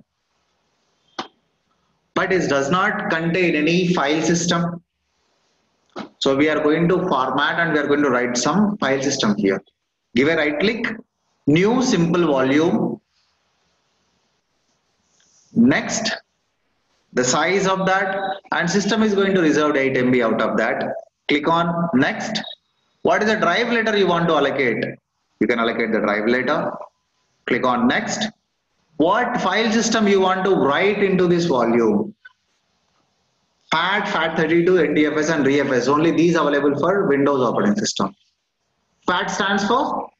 But it does not contain any file system. So we are going to format and we are going to write some file system here. Give a right click, new simple volume. Next, the size of that, and system is going to reserve 8 MB out of that. Click on next. What is the drive letter you want to allocate? You can allocate the drive letter. Click on next. What file system you want to write into this volume? FAT, FAT32, NTFS and ReFS. Only these available for Windows operating system. FAT stands for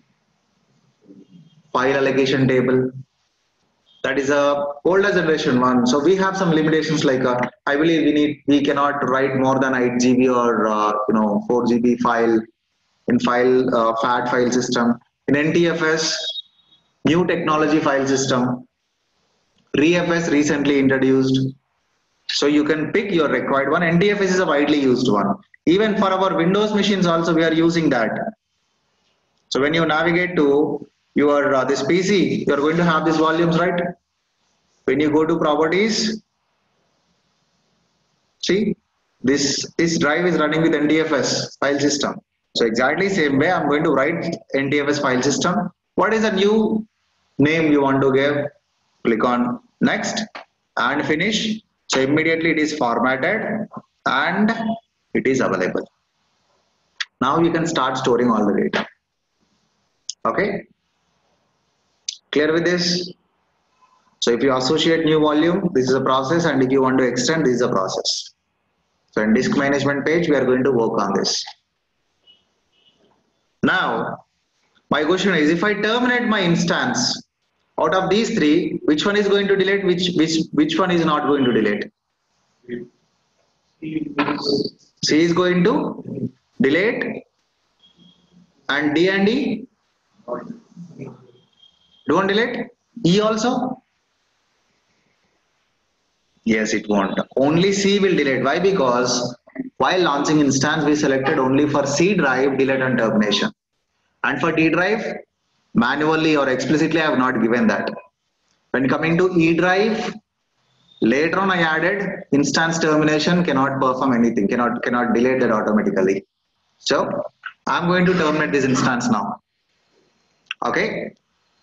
file allocation table. That is a older generation one. So we have some limitations like I believe we cannot write more than 8 GB or 4 GB file in FAT file system. In NTFS, new technology file system. ReFS recently introduced. So you can pick your required one. NTFS is a widely used one. Even for our Windows machines also we are using that. So when you navigate to your this PC, you are going to have these volumes, right? When you go to properties, see this drive is running with NTFS file system. So exactly same way I'm going to write NTFS file system. What is the new name you want to give? Click on next and finish. So immediately it is formatted and it is available. Now you can start storing all the data. Okay. Clear with this? So if you associate new volume, this is a process, and if you want to extend, this is a process. So in disk management page, we are going to work on this. Now, my question is, if I terminate my instance, out of these three, which one is going to delete, which one is not going to delete? C is going to delete, and D and E don't delete. E also? Yes, it won't. Only C will delete. Why? Because while launching instance, we selected only for C drive delete and termination. And for D drive, manually or explicitly, I have not given that. When coming to E drive, later on I added instance termination cannot perform anything, cannot delete that automatically. So I'm going to terminate this instance now. Okay.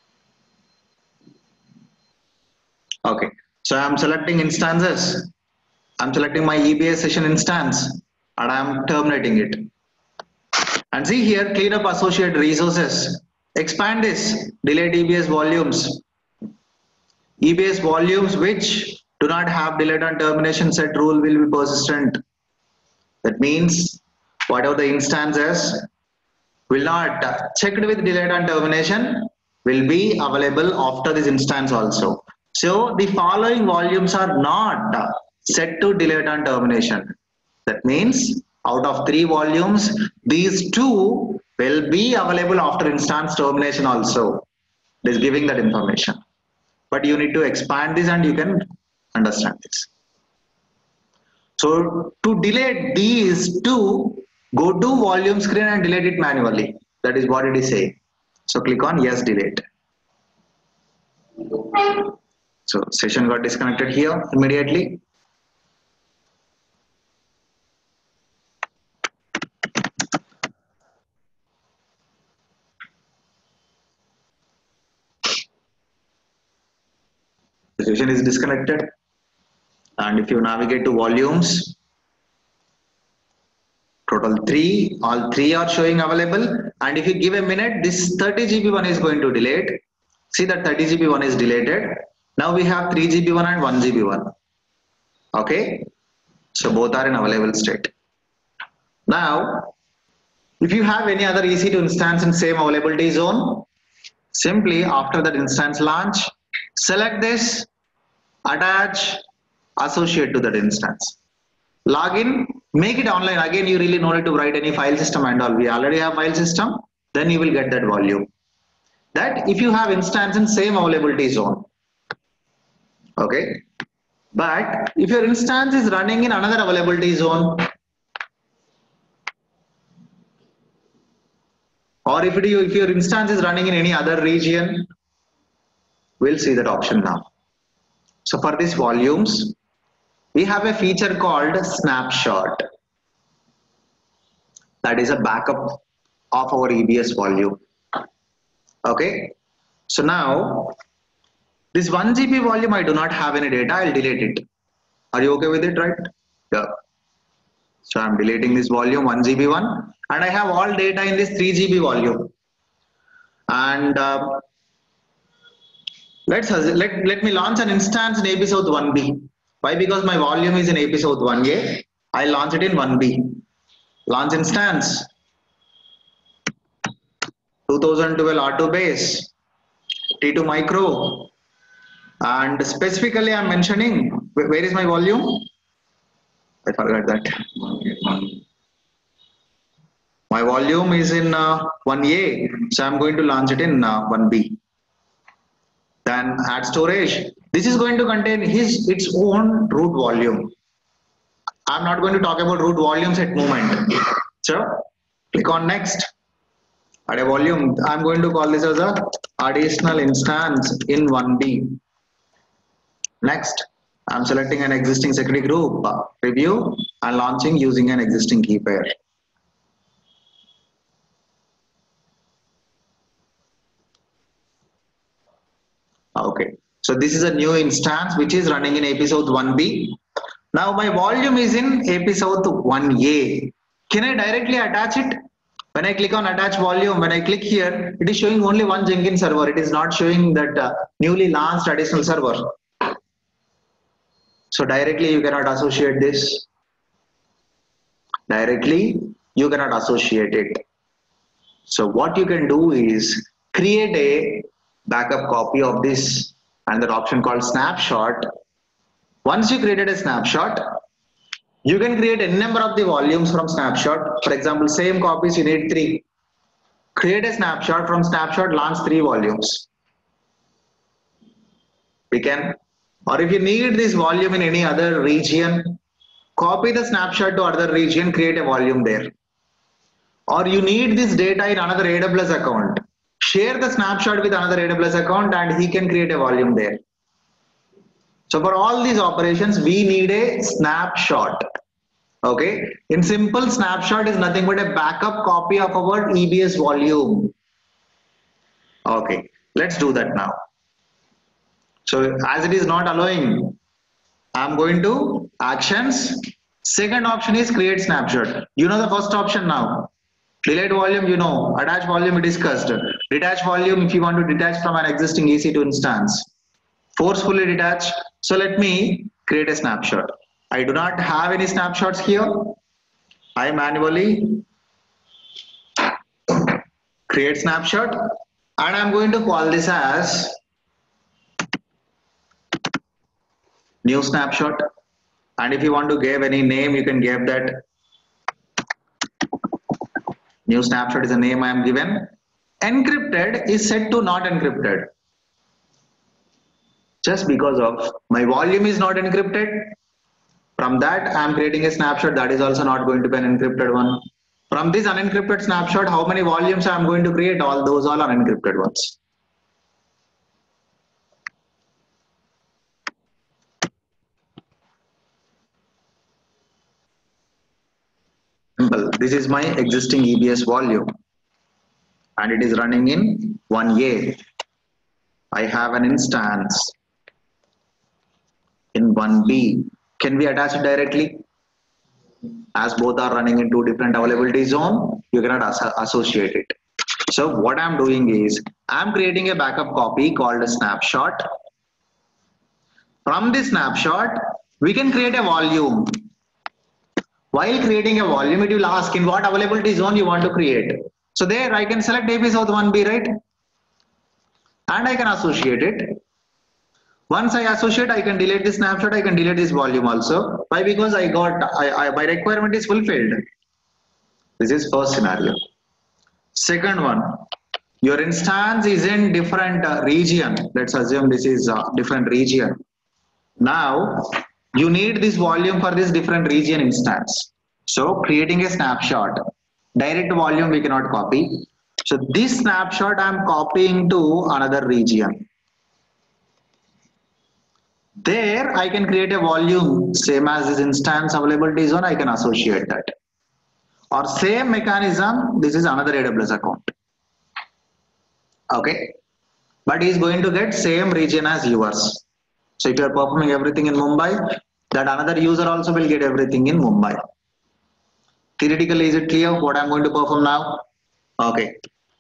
Okay. So I'm selecting instances. I'm selecting my EBS session instance and I'm terminating it. And see here, clean up associated resources. Expand this, delete EBS volumes. EBS volumes which do not have delete and termination set rule will be persistent. That means whatever the instances will not checked with delete and termination will be available after this instance also. So the following volumes are not set to delete on termination. That means out of 3 volumes, these 2 will be available after instance termination also. It is giving that information. But you need to expand this and you can understand this. So to delete these 2, go to volume screen and delete it manually. That is what it is saying. So click on yes, delete. So session got disconnected here immediately. The session is disconnected. And if you navigate to volumes, total 3, all 3 are showing available. And if you give a minute, this 30 GB one is going to delete. See that 30 GB one is deleted. Now we have 3 GB one and 1 GB one. Okay. So both are in available state. Now, if you have any other EC2 instance in same availability zone, simply after that instance launch, select this, attach, associate to that instance. Login, make it online. Again, you really no need to write any file system and all. We already have file system. Then you will get that volume. That if you have instance in same availability zone. Okay. But if your instance is running in another availability zone, or if your instance is running in any other region, we'll see that option now. So for these volumes, we have a feature called snapshot. That is a backup of our EBS volume. Okay. So now this 1 GB volume, I do not have any data. I'll delete it. Are you okay with it, right? Yeah. So I'm deleting this volume 1 GB one, and I have all data in this 3 GB volume. And let me launch an instance in AP South 1B. Why? Because my volume is in AP South 1A. I launch it in 1B. Launch instance 2012 R2 base T2 micro, and specifically I'm mentioning where is my volume? I forgot that. My volume is in 1A, so I'm going to launch it in 1B. Then add storage. This is going to contain its own root volume. I'm not going to talk about root volumes at moment. So click on next. Add a volume. I'm going to call this as a additional instance in 1B. Next, I'm selecting an existing security group, review, and launching using an existing key pair. Okay, so this is a new instance which is running in AP South 1B. Now my volume is in AP South 1A. Can I directly attach it? When I click on attach volume, when I click here, it is showing only one Jenkins server. It is not showing that newly launched additional server. So directly you cannot associate this. Directly you cannot associate it. So what you can do is create a backup copy of this, and that option called snapshot. Once you created a snapshot, you can create a number of the volumes from snapshot. For example, same copies you need 3. Create a snapshot, from snapshot launch 3 volumes. We can, or if you need this volume in any other region, copy the snapshot to other region, create a volume there. Or you need this data in another AWS account, share the snapshot with another AWS account and he can create a volume there. So for all these operations, we need a snapshot. Okay. In simple, snapshot is nothing but a backup copy of our EBS volume. Okay. Let's do that now. So as it is not allowing, I'm going to actions. Second option is create snapshot. You know the first option now. Delete volume, you know. Attach volume we discussed. Detach volume if you want to detach from an existing EC2 instance. Forcefully detach. So let me create a snapshot. I do not have any snapshots here. I manually create snapshot and I'm going to call this as new snapshot. And if you want to give any name, you can give that new snapshot is a name I am given. Encrypted is set to not encrypted. Just because of my volume is not encrypted. From that, I am creating a snapshot that is also not going to be an encrypted one. From this unencrypted snapshot, how many volumes I am going to create? All those are unencrypted ones. Simple. This is my existing EBS volume and it is running in 1A. I have an instance in 1B. Can we attach it directly? As both are running in two different availability zone, you cannot associate it. So what I'm doing is, I'm creating a backup copy called a snapshot. From this snapshot, we can create a volume. While creating a volume, it will ask in what availability zone you want to create. So there I can select AP South 1B, right? And I can associate it. Once I associate, I can delete this snapshot, I can delete this volume also. Why? Because my requirement is fulfilled. This is first scenario. Second one, your instance is in different region. Let's assume this is a different region. Now, you need this volume for this different region instance. So creating a snapshot, direct volume we cannot copy. So this snapshot I'm copying to another region. There I can create a volume same as this instance availability zone, I can associate that. Or same mechanism, this is another AWS account. Okay. But he's going to get same region as yours. So if you are performing everything in Mumbai, that another user also will get everything in Mumbai. Theoretically, is it clear what I'm going to perform now? Okay.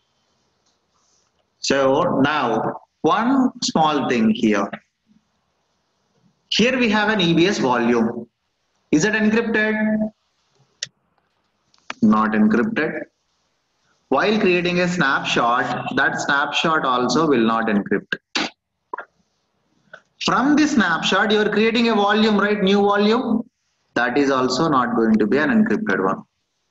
So now one small thing here. Here we have an EBS volume. Is it encrypted? Not encrypted. While creating a snapshot, that snapshot also will not encrypt. From this snapshot, you are creating a volume, right? New volume. That is also not going to be an encrypted one.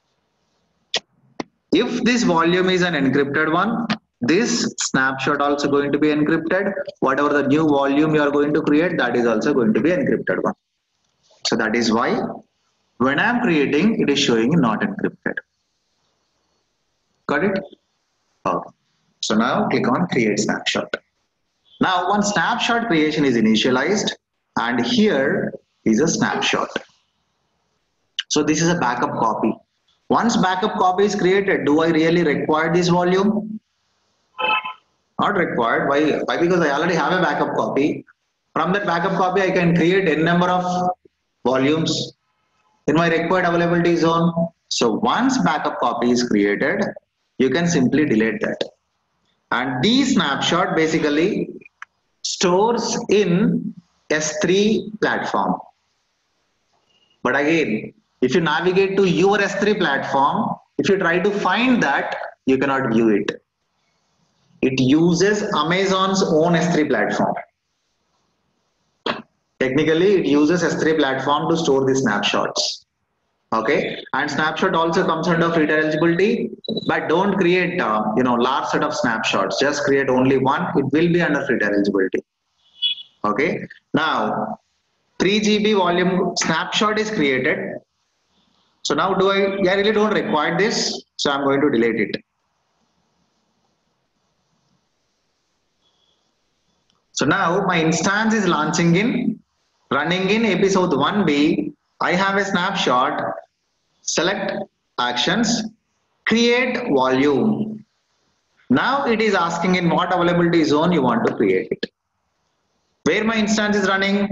If this volume is an encrypted one, this snapshot also going to be encrypted. Whatever the new volume you are going to create, that is also going to be encrypted one. So that is why when I am creating, it is showing not encrypted. Got it? Okay. So now click on create snapshot. Now one snapshot creation is initialized and here is a snapshot. So this is a backup copy. Once backup copy is created, do I really require this volume? Not required. Why? Because I already have a backup copy. From that backup copy, I can create n number of volumes in my required availability zone. So once backup copy is created, you can simply delete that. And this snapshot basically stores in S3 platform. But again, if you navigate to your S3 platform, if you try to find that, you cannot view it. It uses Amazon's own S3 platform. Technically, it uses S3 platform to store the snapshots. Okay, and snapshot also comes under free tier eligibility, but don't create large set of snapshots. Just create only one. It will be under free tier eligibility. Okay, now 3 GB volume snapshot is created. So now I really don't require this, so I'm going to delete it. So now my instance is running in AP South 1B. I have a snapshot, select actions, create volume. Now it is asking in what availability zone you want to create it. Where my instance is running?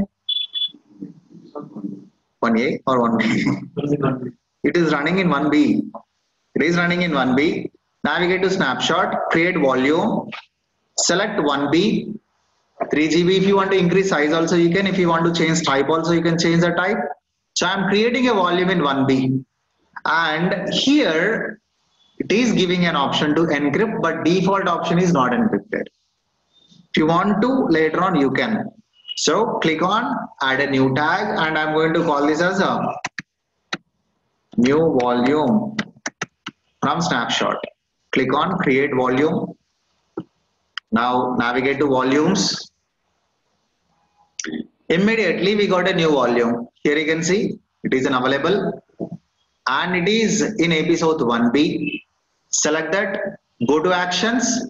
1A or 1B? It is running in 1B. It is running in 1B. Navigate to snapshot, create volume, select 1B, 3 GB. If you want to increase size also you can. If you want to change type also you can change the type. So I'm creating a volume in 1B. And here it is giving an option to encrypt, but default option is not encrypted. If you want to later on you can. So click on add a new tag, and I'm going to call this as a new volume from snapshot. Click on create volume. Now navigate to volumes. Immediately we got a new volume. Here you can see it is available and it is in episode 1B. Select that, go to actions,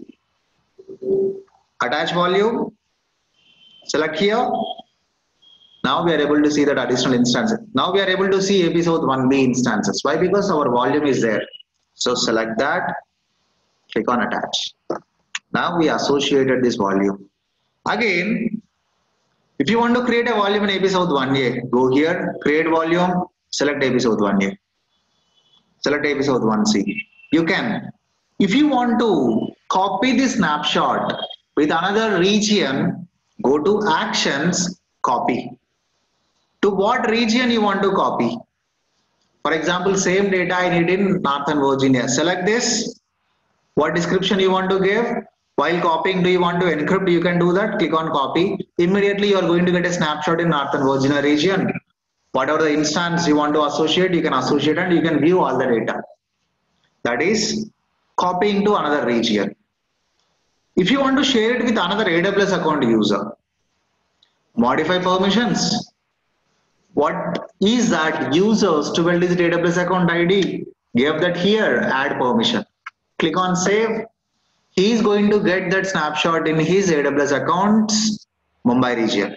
attach volume, select here. Now we are able to see that additional instances. Now we are able to see episode 1B instances. Why? Because our volume is there. So select that, click on attach. Now we associated this volume. Again, if you want to create a volume in episode 1A, go here, create volume, select episode 1A, select episode 1C. You can. If you want to copy this snapshot with another region, go to actions, copy. To what region you want to copy? For example, same data I need in Northern Virginia. Select this. What description you want to give? While copying, do you want to encrypt? You can do that. Click on copy. Immediately you are going to get a snapshot in Northern Virginia region. Whatever the instance you want to associate, you can associate and you can view all the data. That is copying to another region. If you want to share it with another AWS account user, modify permissions. What is that? User's 12-digit AWS account ID. Give that here, add permission. Click on save. He is going to get that snapshot in his AWS accounts, Mumbai region.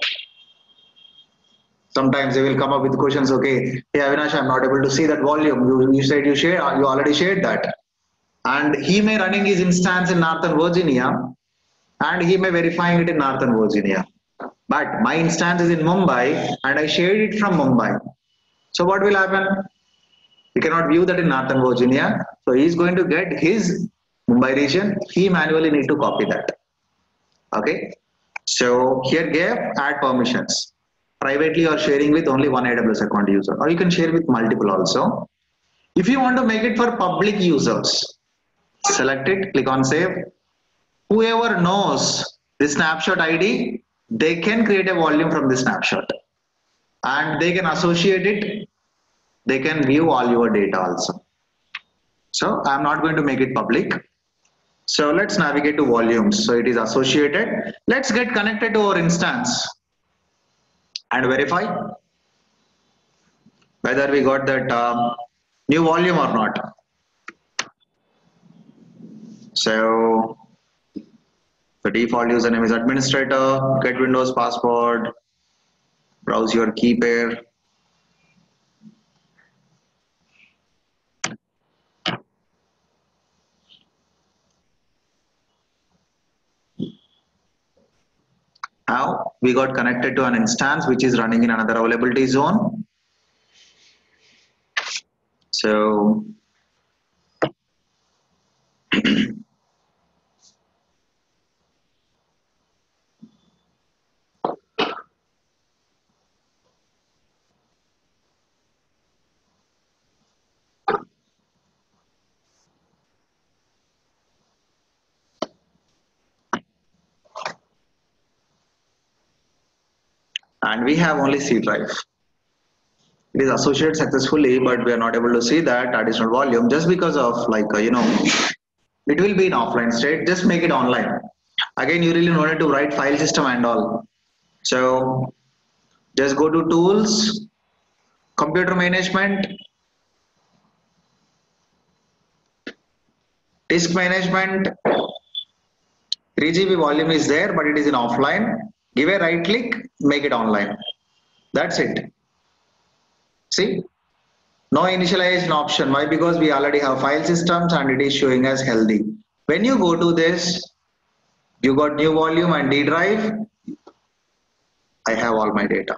Sometimes they will come up with questions, okay, hey Avinash, I'm not able to see that volume. You said you already shared that. And he may running his instance in Northern Virginia and he may verifying it in Northern Virginia. But my instance is in Mumbai and I shared it from Mumbai. So what will happen? We cannot view that in Northern Virginia. So he is going to get his Mumbai region. He manually need to copy that. Okay. So here give add permissions. Privately or sharing with only one AWS account user, or you can share with multiple also. If you want to make it for public users, select it, click on save. Whoever knows the snapshot ID, they can create a volume from the snapshot and they can associate it. They can view all your data also. So I'm not going to make it public. So let's navigate to volumes. So it is associated. Let's get connected to our instance and verify whether we got that new volume or not. So the default username is administrator, get Windows password, browse your key pair. Now we got connected to an instance which is running in another availability zone. So and we have only C drive. It is associated successfully, but we are not able to see that additional volume just because of it will be in offline state. Just make it online. Again, you really don't need to write file system and all. So just go to tools, computer management, disk management. 3 GB volume is there, but it is in offline. Give a right click, make it online. That's it. See, no initialization option. Why? Because we already have file systems and it is showing as healthy. When you go to this, you got new volume and D drive. I have all my data.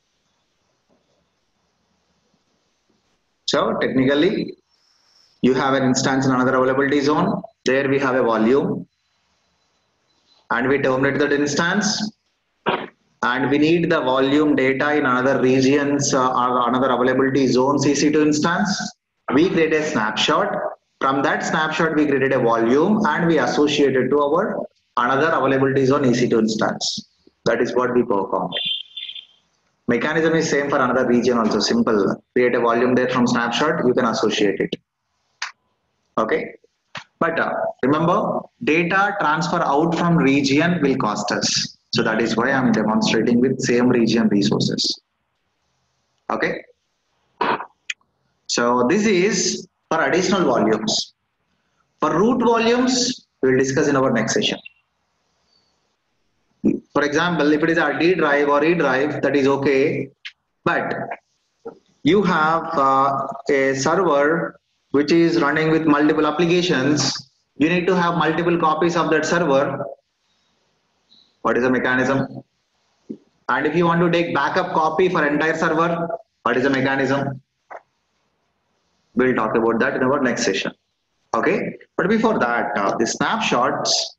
So technically, you have an instance in another availability zone. There we have a volume and we terminate that instance. And we need the volume data in another regions or another availability zone EC2 instance. We create a snapshot. From that snapshot, we created a volume and we associated to our another availability zone EC2 instance. That is what we performed. Mechanism is same for another region also, simple. Create a volume there from snapshot, you can associate it. Okay. But remember, data transfer out from region will cost us. So that is why I'm demonstrating with same region resources. Okay. So this is for additional volumes. For root volumes, we'll discuss in our next session. For example, if it is a D drive or E drive, that is okay. But you have a server which is running with multiple applications. You need to have multiple copies of that server. What is the mechanism? And if you want to take backup copy for entire server, what is the mechanism? We'll talk about that in our next session. Okay, but before that, the snapshots.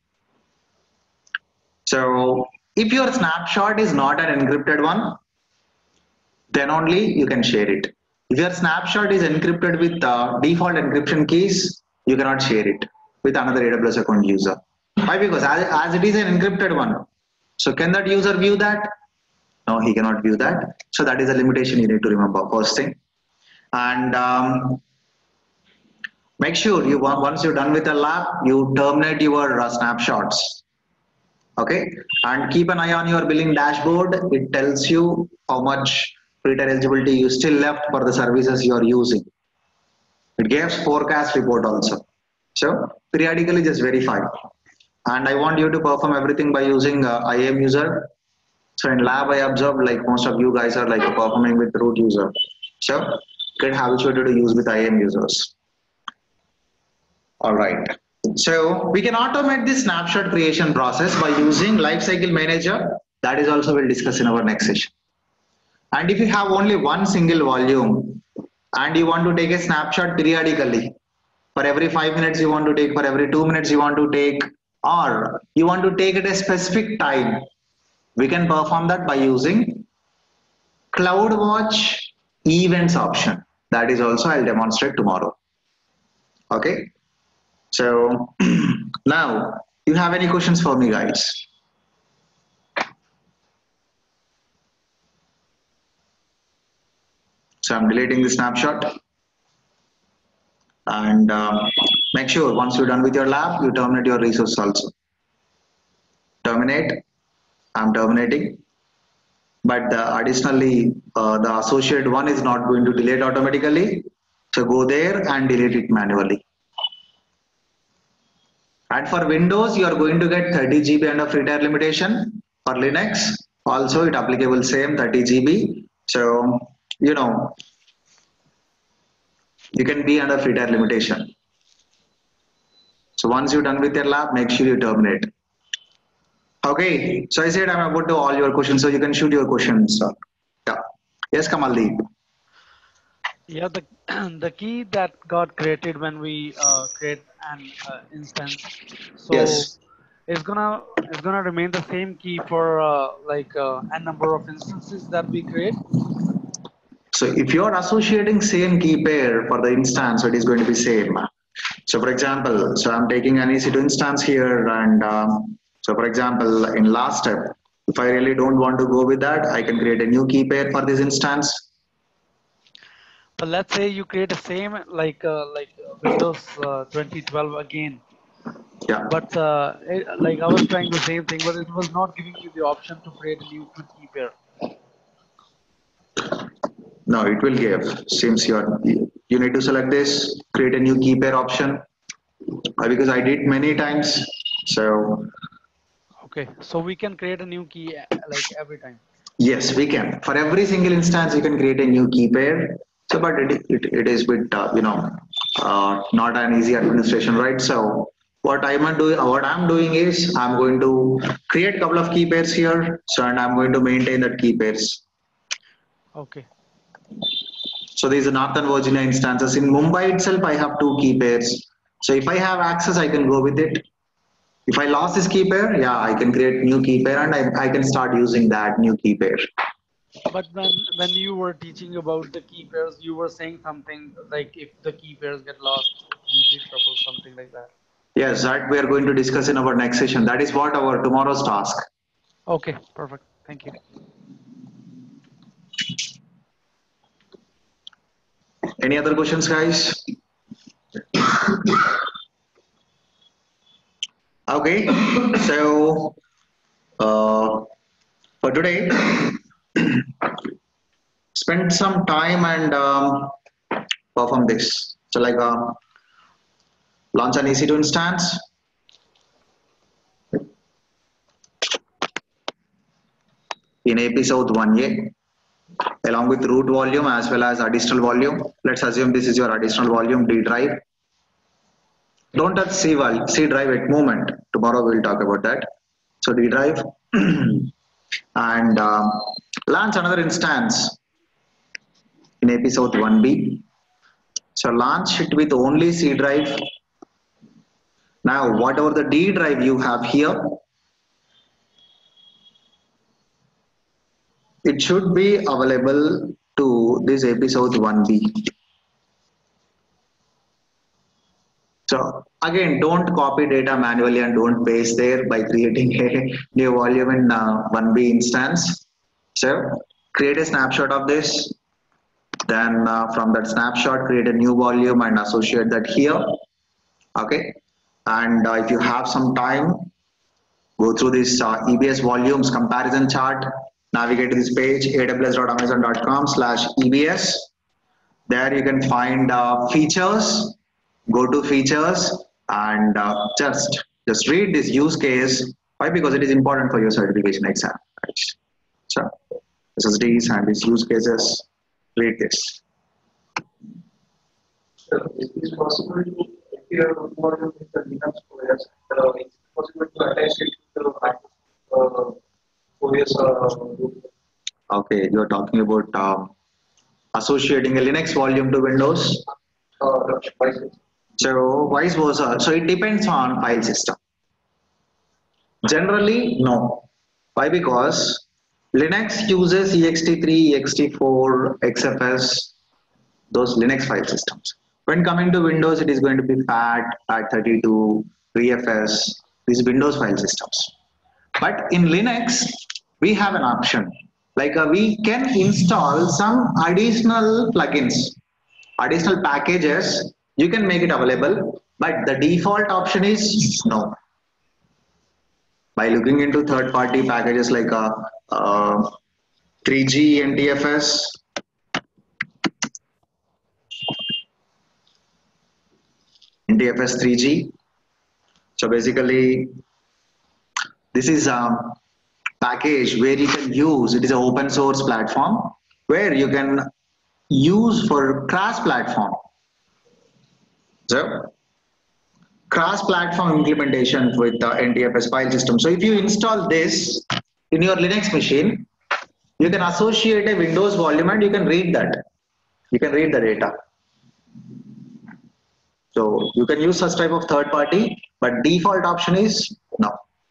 So if your snapshot is not an encrypted one, then only you can share it. If your snapshot is encrypted with default encryption keys, you cannot share it with another AWS account user. Why? Because as it is an encrypted one, so can that user view that? No, he cannot view that. So that is a limitation you need to remember, first thing. And make sure you once you're done with the lab, you terminate your snapshots. Okay, and keep an eye on your billing dashboard. It tells you how much pre-tier eligibility you still left for the services you are using. It gives forecast report also. So periodically just verify. And I want you to perform everything by using IAM user. So in lab, I observed like most of you guys are like performing with root user. So get habituated to use with IAM users. All right. So we can automate this snapshot creation process by using Lifecycle Manager. That is also we'll discuss in our next session. And if you have only one single volume and you want to take a snapshot periodically, for every 5 minutes you want to take, for every 2 minutes you want to take, or you want to take at a specific time, we can perform that by using CloudWatch events option. That is also I'll demonstrate tomorrow. Okay. So now, you have any questions for me, guys? So I'm deleting the snapshot. And make sure once you're done with your lab, you terminate your resource also. Terminate. I'm terminating. But additionally, the associated one is not going to delete automatically. So go there and delete it manually. And for Windows, you are going to get 30 GB under free tier limitation. For Linux, also it applicable same 30 GB. So, you know, you can be under free tier limitation. So once you're done with your lab, make sure you terminate. Okay, so I said I'm about to all your questions, so you can shoot your questions. Yeah. Yes, Kamaldeep. Yeah, the the key that got created when we create an instance, so Yes. it's gonna remain the same key for a number of instances that we create. So if you are associating same key pair for the instance, it is going to be same. So for example, so I'm taking an EC2 instance here, and so for example, in last step, if I really don't want to go with that, I can create a new key pair for this instance. But let's say you create the same Windows 2012 again. Yeah. But like I was trying the same thing, but it was not giving me the option to create a new key pair. No, it will give. Seems you need to select this, create a new key pair option, because I did many times. So okay, so we can create a new key like every time. yes, we can. For every single instance, you can create a new key pair. So, but it is with not an easy administration, right? So what I'm doing is I'm going to create a couple of key pairs here. So and I'm going to maintain that key pairs. Okay. So these are Northern Virginia instances. In Mumbai itself, I have 2 key pairs. So if I have access, I can go with it. If I lost this key pair, yeah, I can create new key pair and I can start using that new key pair. But when you were teaching about the key pairs, you were saying something like if the key pairs get lost, you be trouble, something like that. Yes, that we are going to discuss in our next session. That is what our tomorrow's task. Okay, perfect. Thank you. Any other questions, guys? Okay, so for today, spend some time and perform this. So like launch an EC2 instance. In episode 1A, along with root volume as well as additional volume. Let's assume this is your additional volume D drive. Don't touch C drive at moment. Tomorrow we'll talk about that. So D drive and launch another instance in episode 1B. So launch it with only C drive. Now whatever the D drive you have here, it should be available to this episode 1B. So again, don't copy data manually and don't paste there by creating a new volume in 1B instance. So create a snapshot of this. Then from that snapshot, create a new volume and associate that here. Okay. And if you have some time, go through this EBS volumes comparison chart. Navigate to this page, aws.amazon.com/EBS. There you can find features. Go to features and just read this use case. Why? Because it is important for your certification exam. Right? So SSDs and these use cases. Read this. So is it possible to, if you have more with the Linux OS, is it possible to attach it to the OS? Okay, you are talking about associating a Linux volume to Windows. So vice versa. So it depends on file system. Generally, no. Why? Because Linux uses ext3, ext4, XFS, those Linux file systems. When coming to Windows, it is going to be FAT, FAT32, VFS, these Windows file systems. But in Linux, we have an option. Like we can install some additional plugins, additional packages. You can make it available, but the default option is no. By looking into third-party packages like 3G NTFS, NTFS 3G. So basically, this is a package where you can use. It is an open source platform where you can use for cross-platform. So cross-platform implementation with the NTFS file system. So if you install this in your Linux machine, you can associate a Windows volume and you can read that. You can read the data. So you can use such type of third party, but default option is no.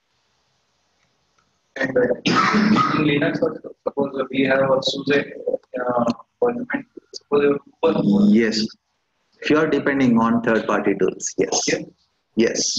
And in Linux, suppose we have a SUSE volume, suppose yes. If you are depending on third party tools, yes. Yeah. Yes.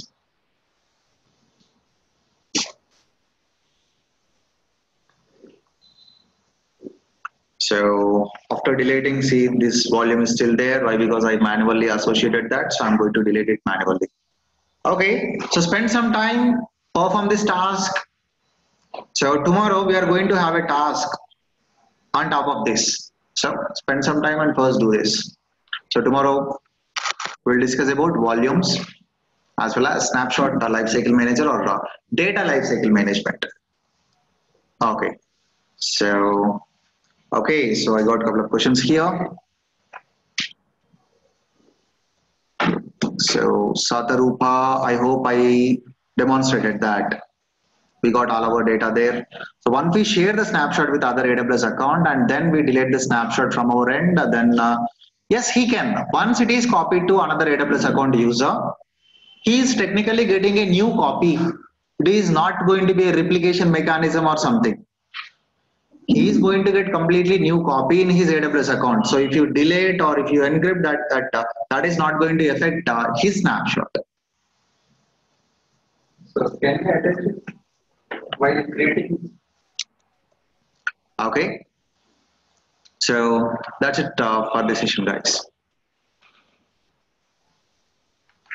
So after deleting, see this volume is still there. Why? Because I manually associated that. So I'm going to delete it manually. Okay. So spend some time, perform this task. So tomorrow we are going to have a task on top of this. So spend some time and first do this. So tomorrow we'll discuss about volumes as well as snapshot lifecycle manager or data lifecycle management. Okay. So okay, so I got a couple of questions here. So Satarupa, I hope I demonstrated that. We got all our data there. So once we share the snapshot with other AWS account and then we delete the snapshot from our end, then yes, he can. Once it is copied to another AWS account user, he is technically getting a new copy. It is not going to be a replication mechanism or something. He is going to get completely new copy in his AWS account. So if you delete or if you encrypt that is not going to affect his snapshot. So can we attach it? while creating. Okay. So that's it for this session, guys.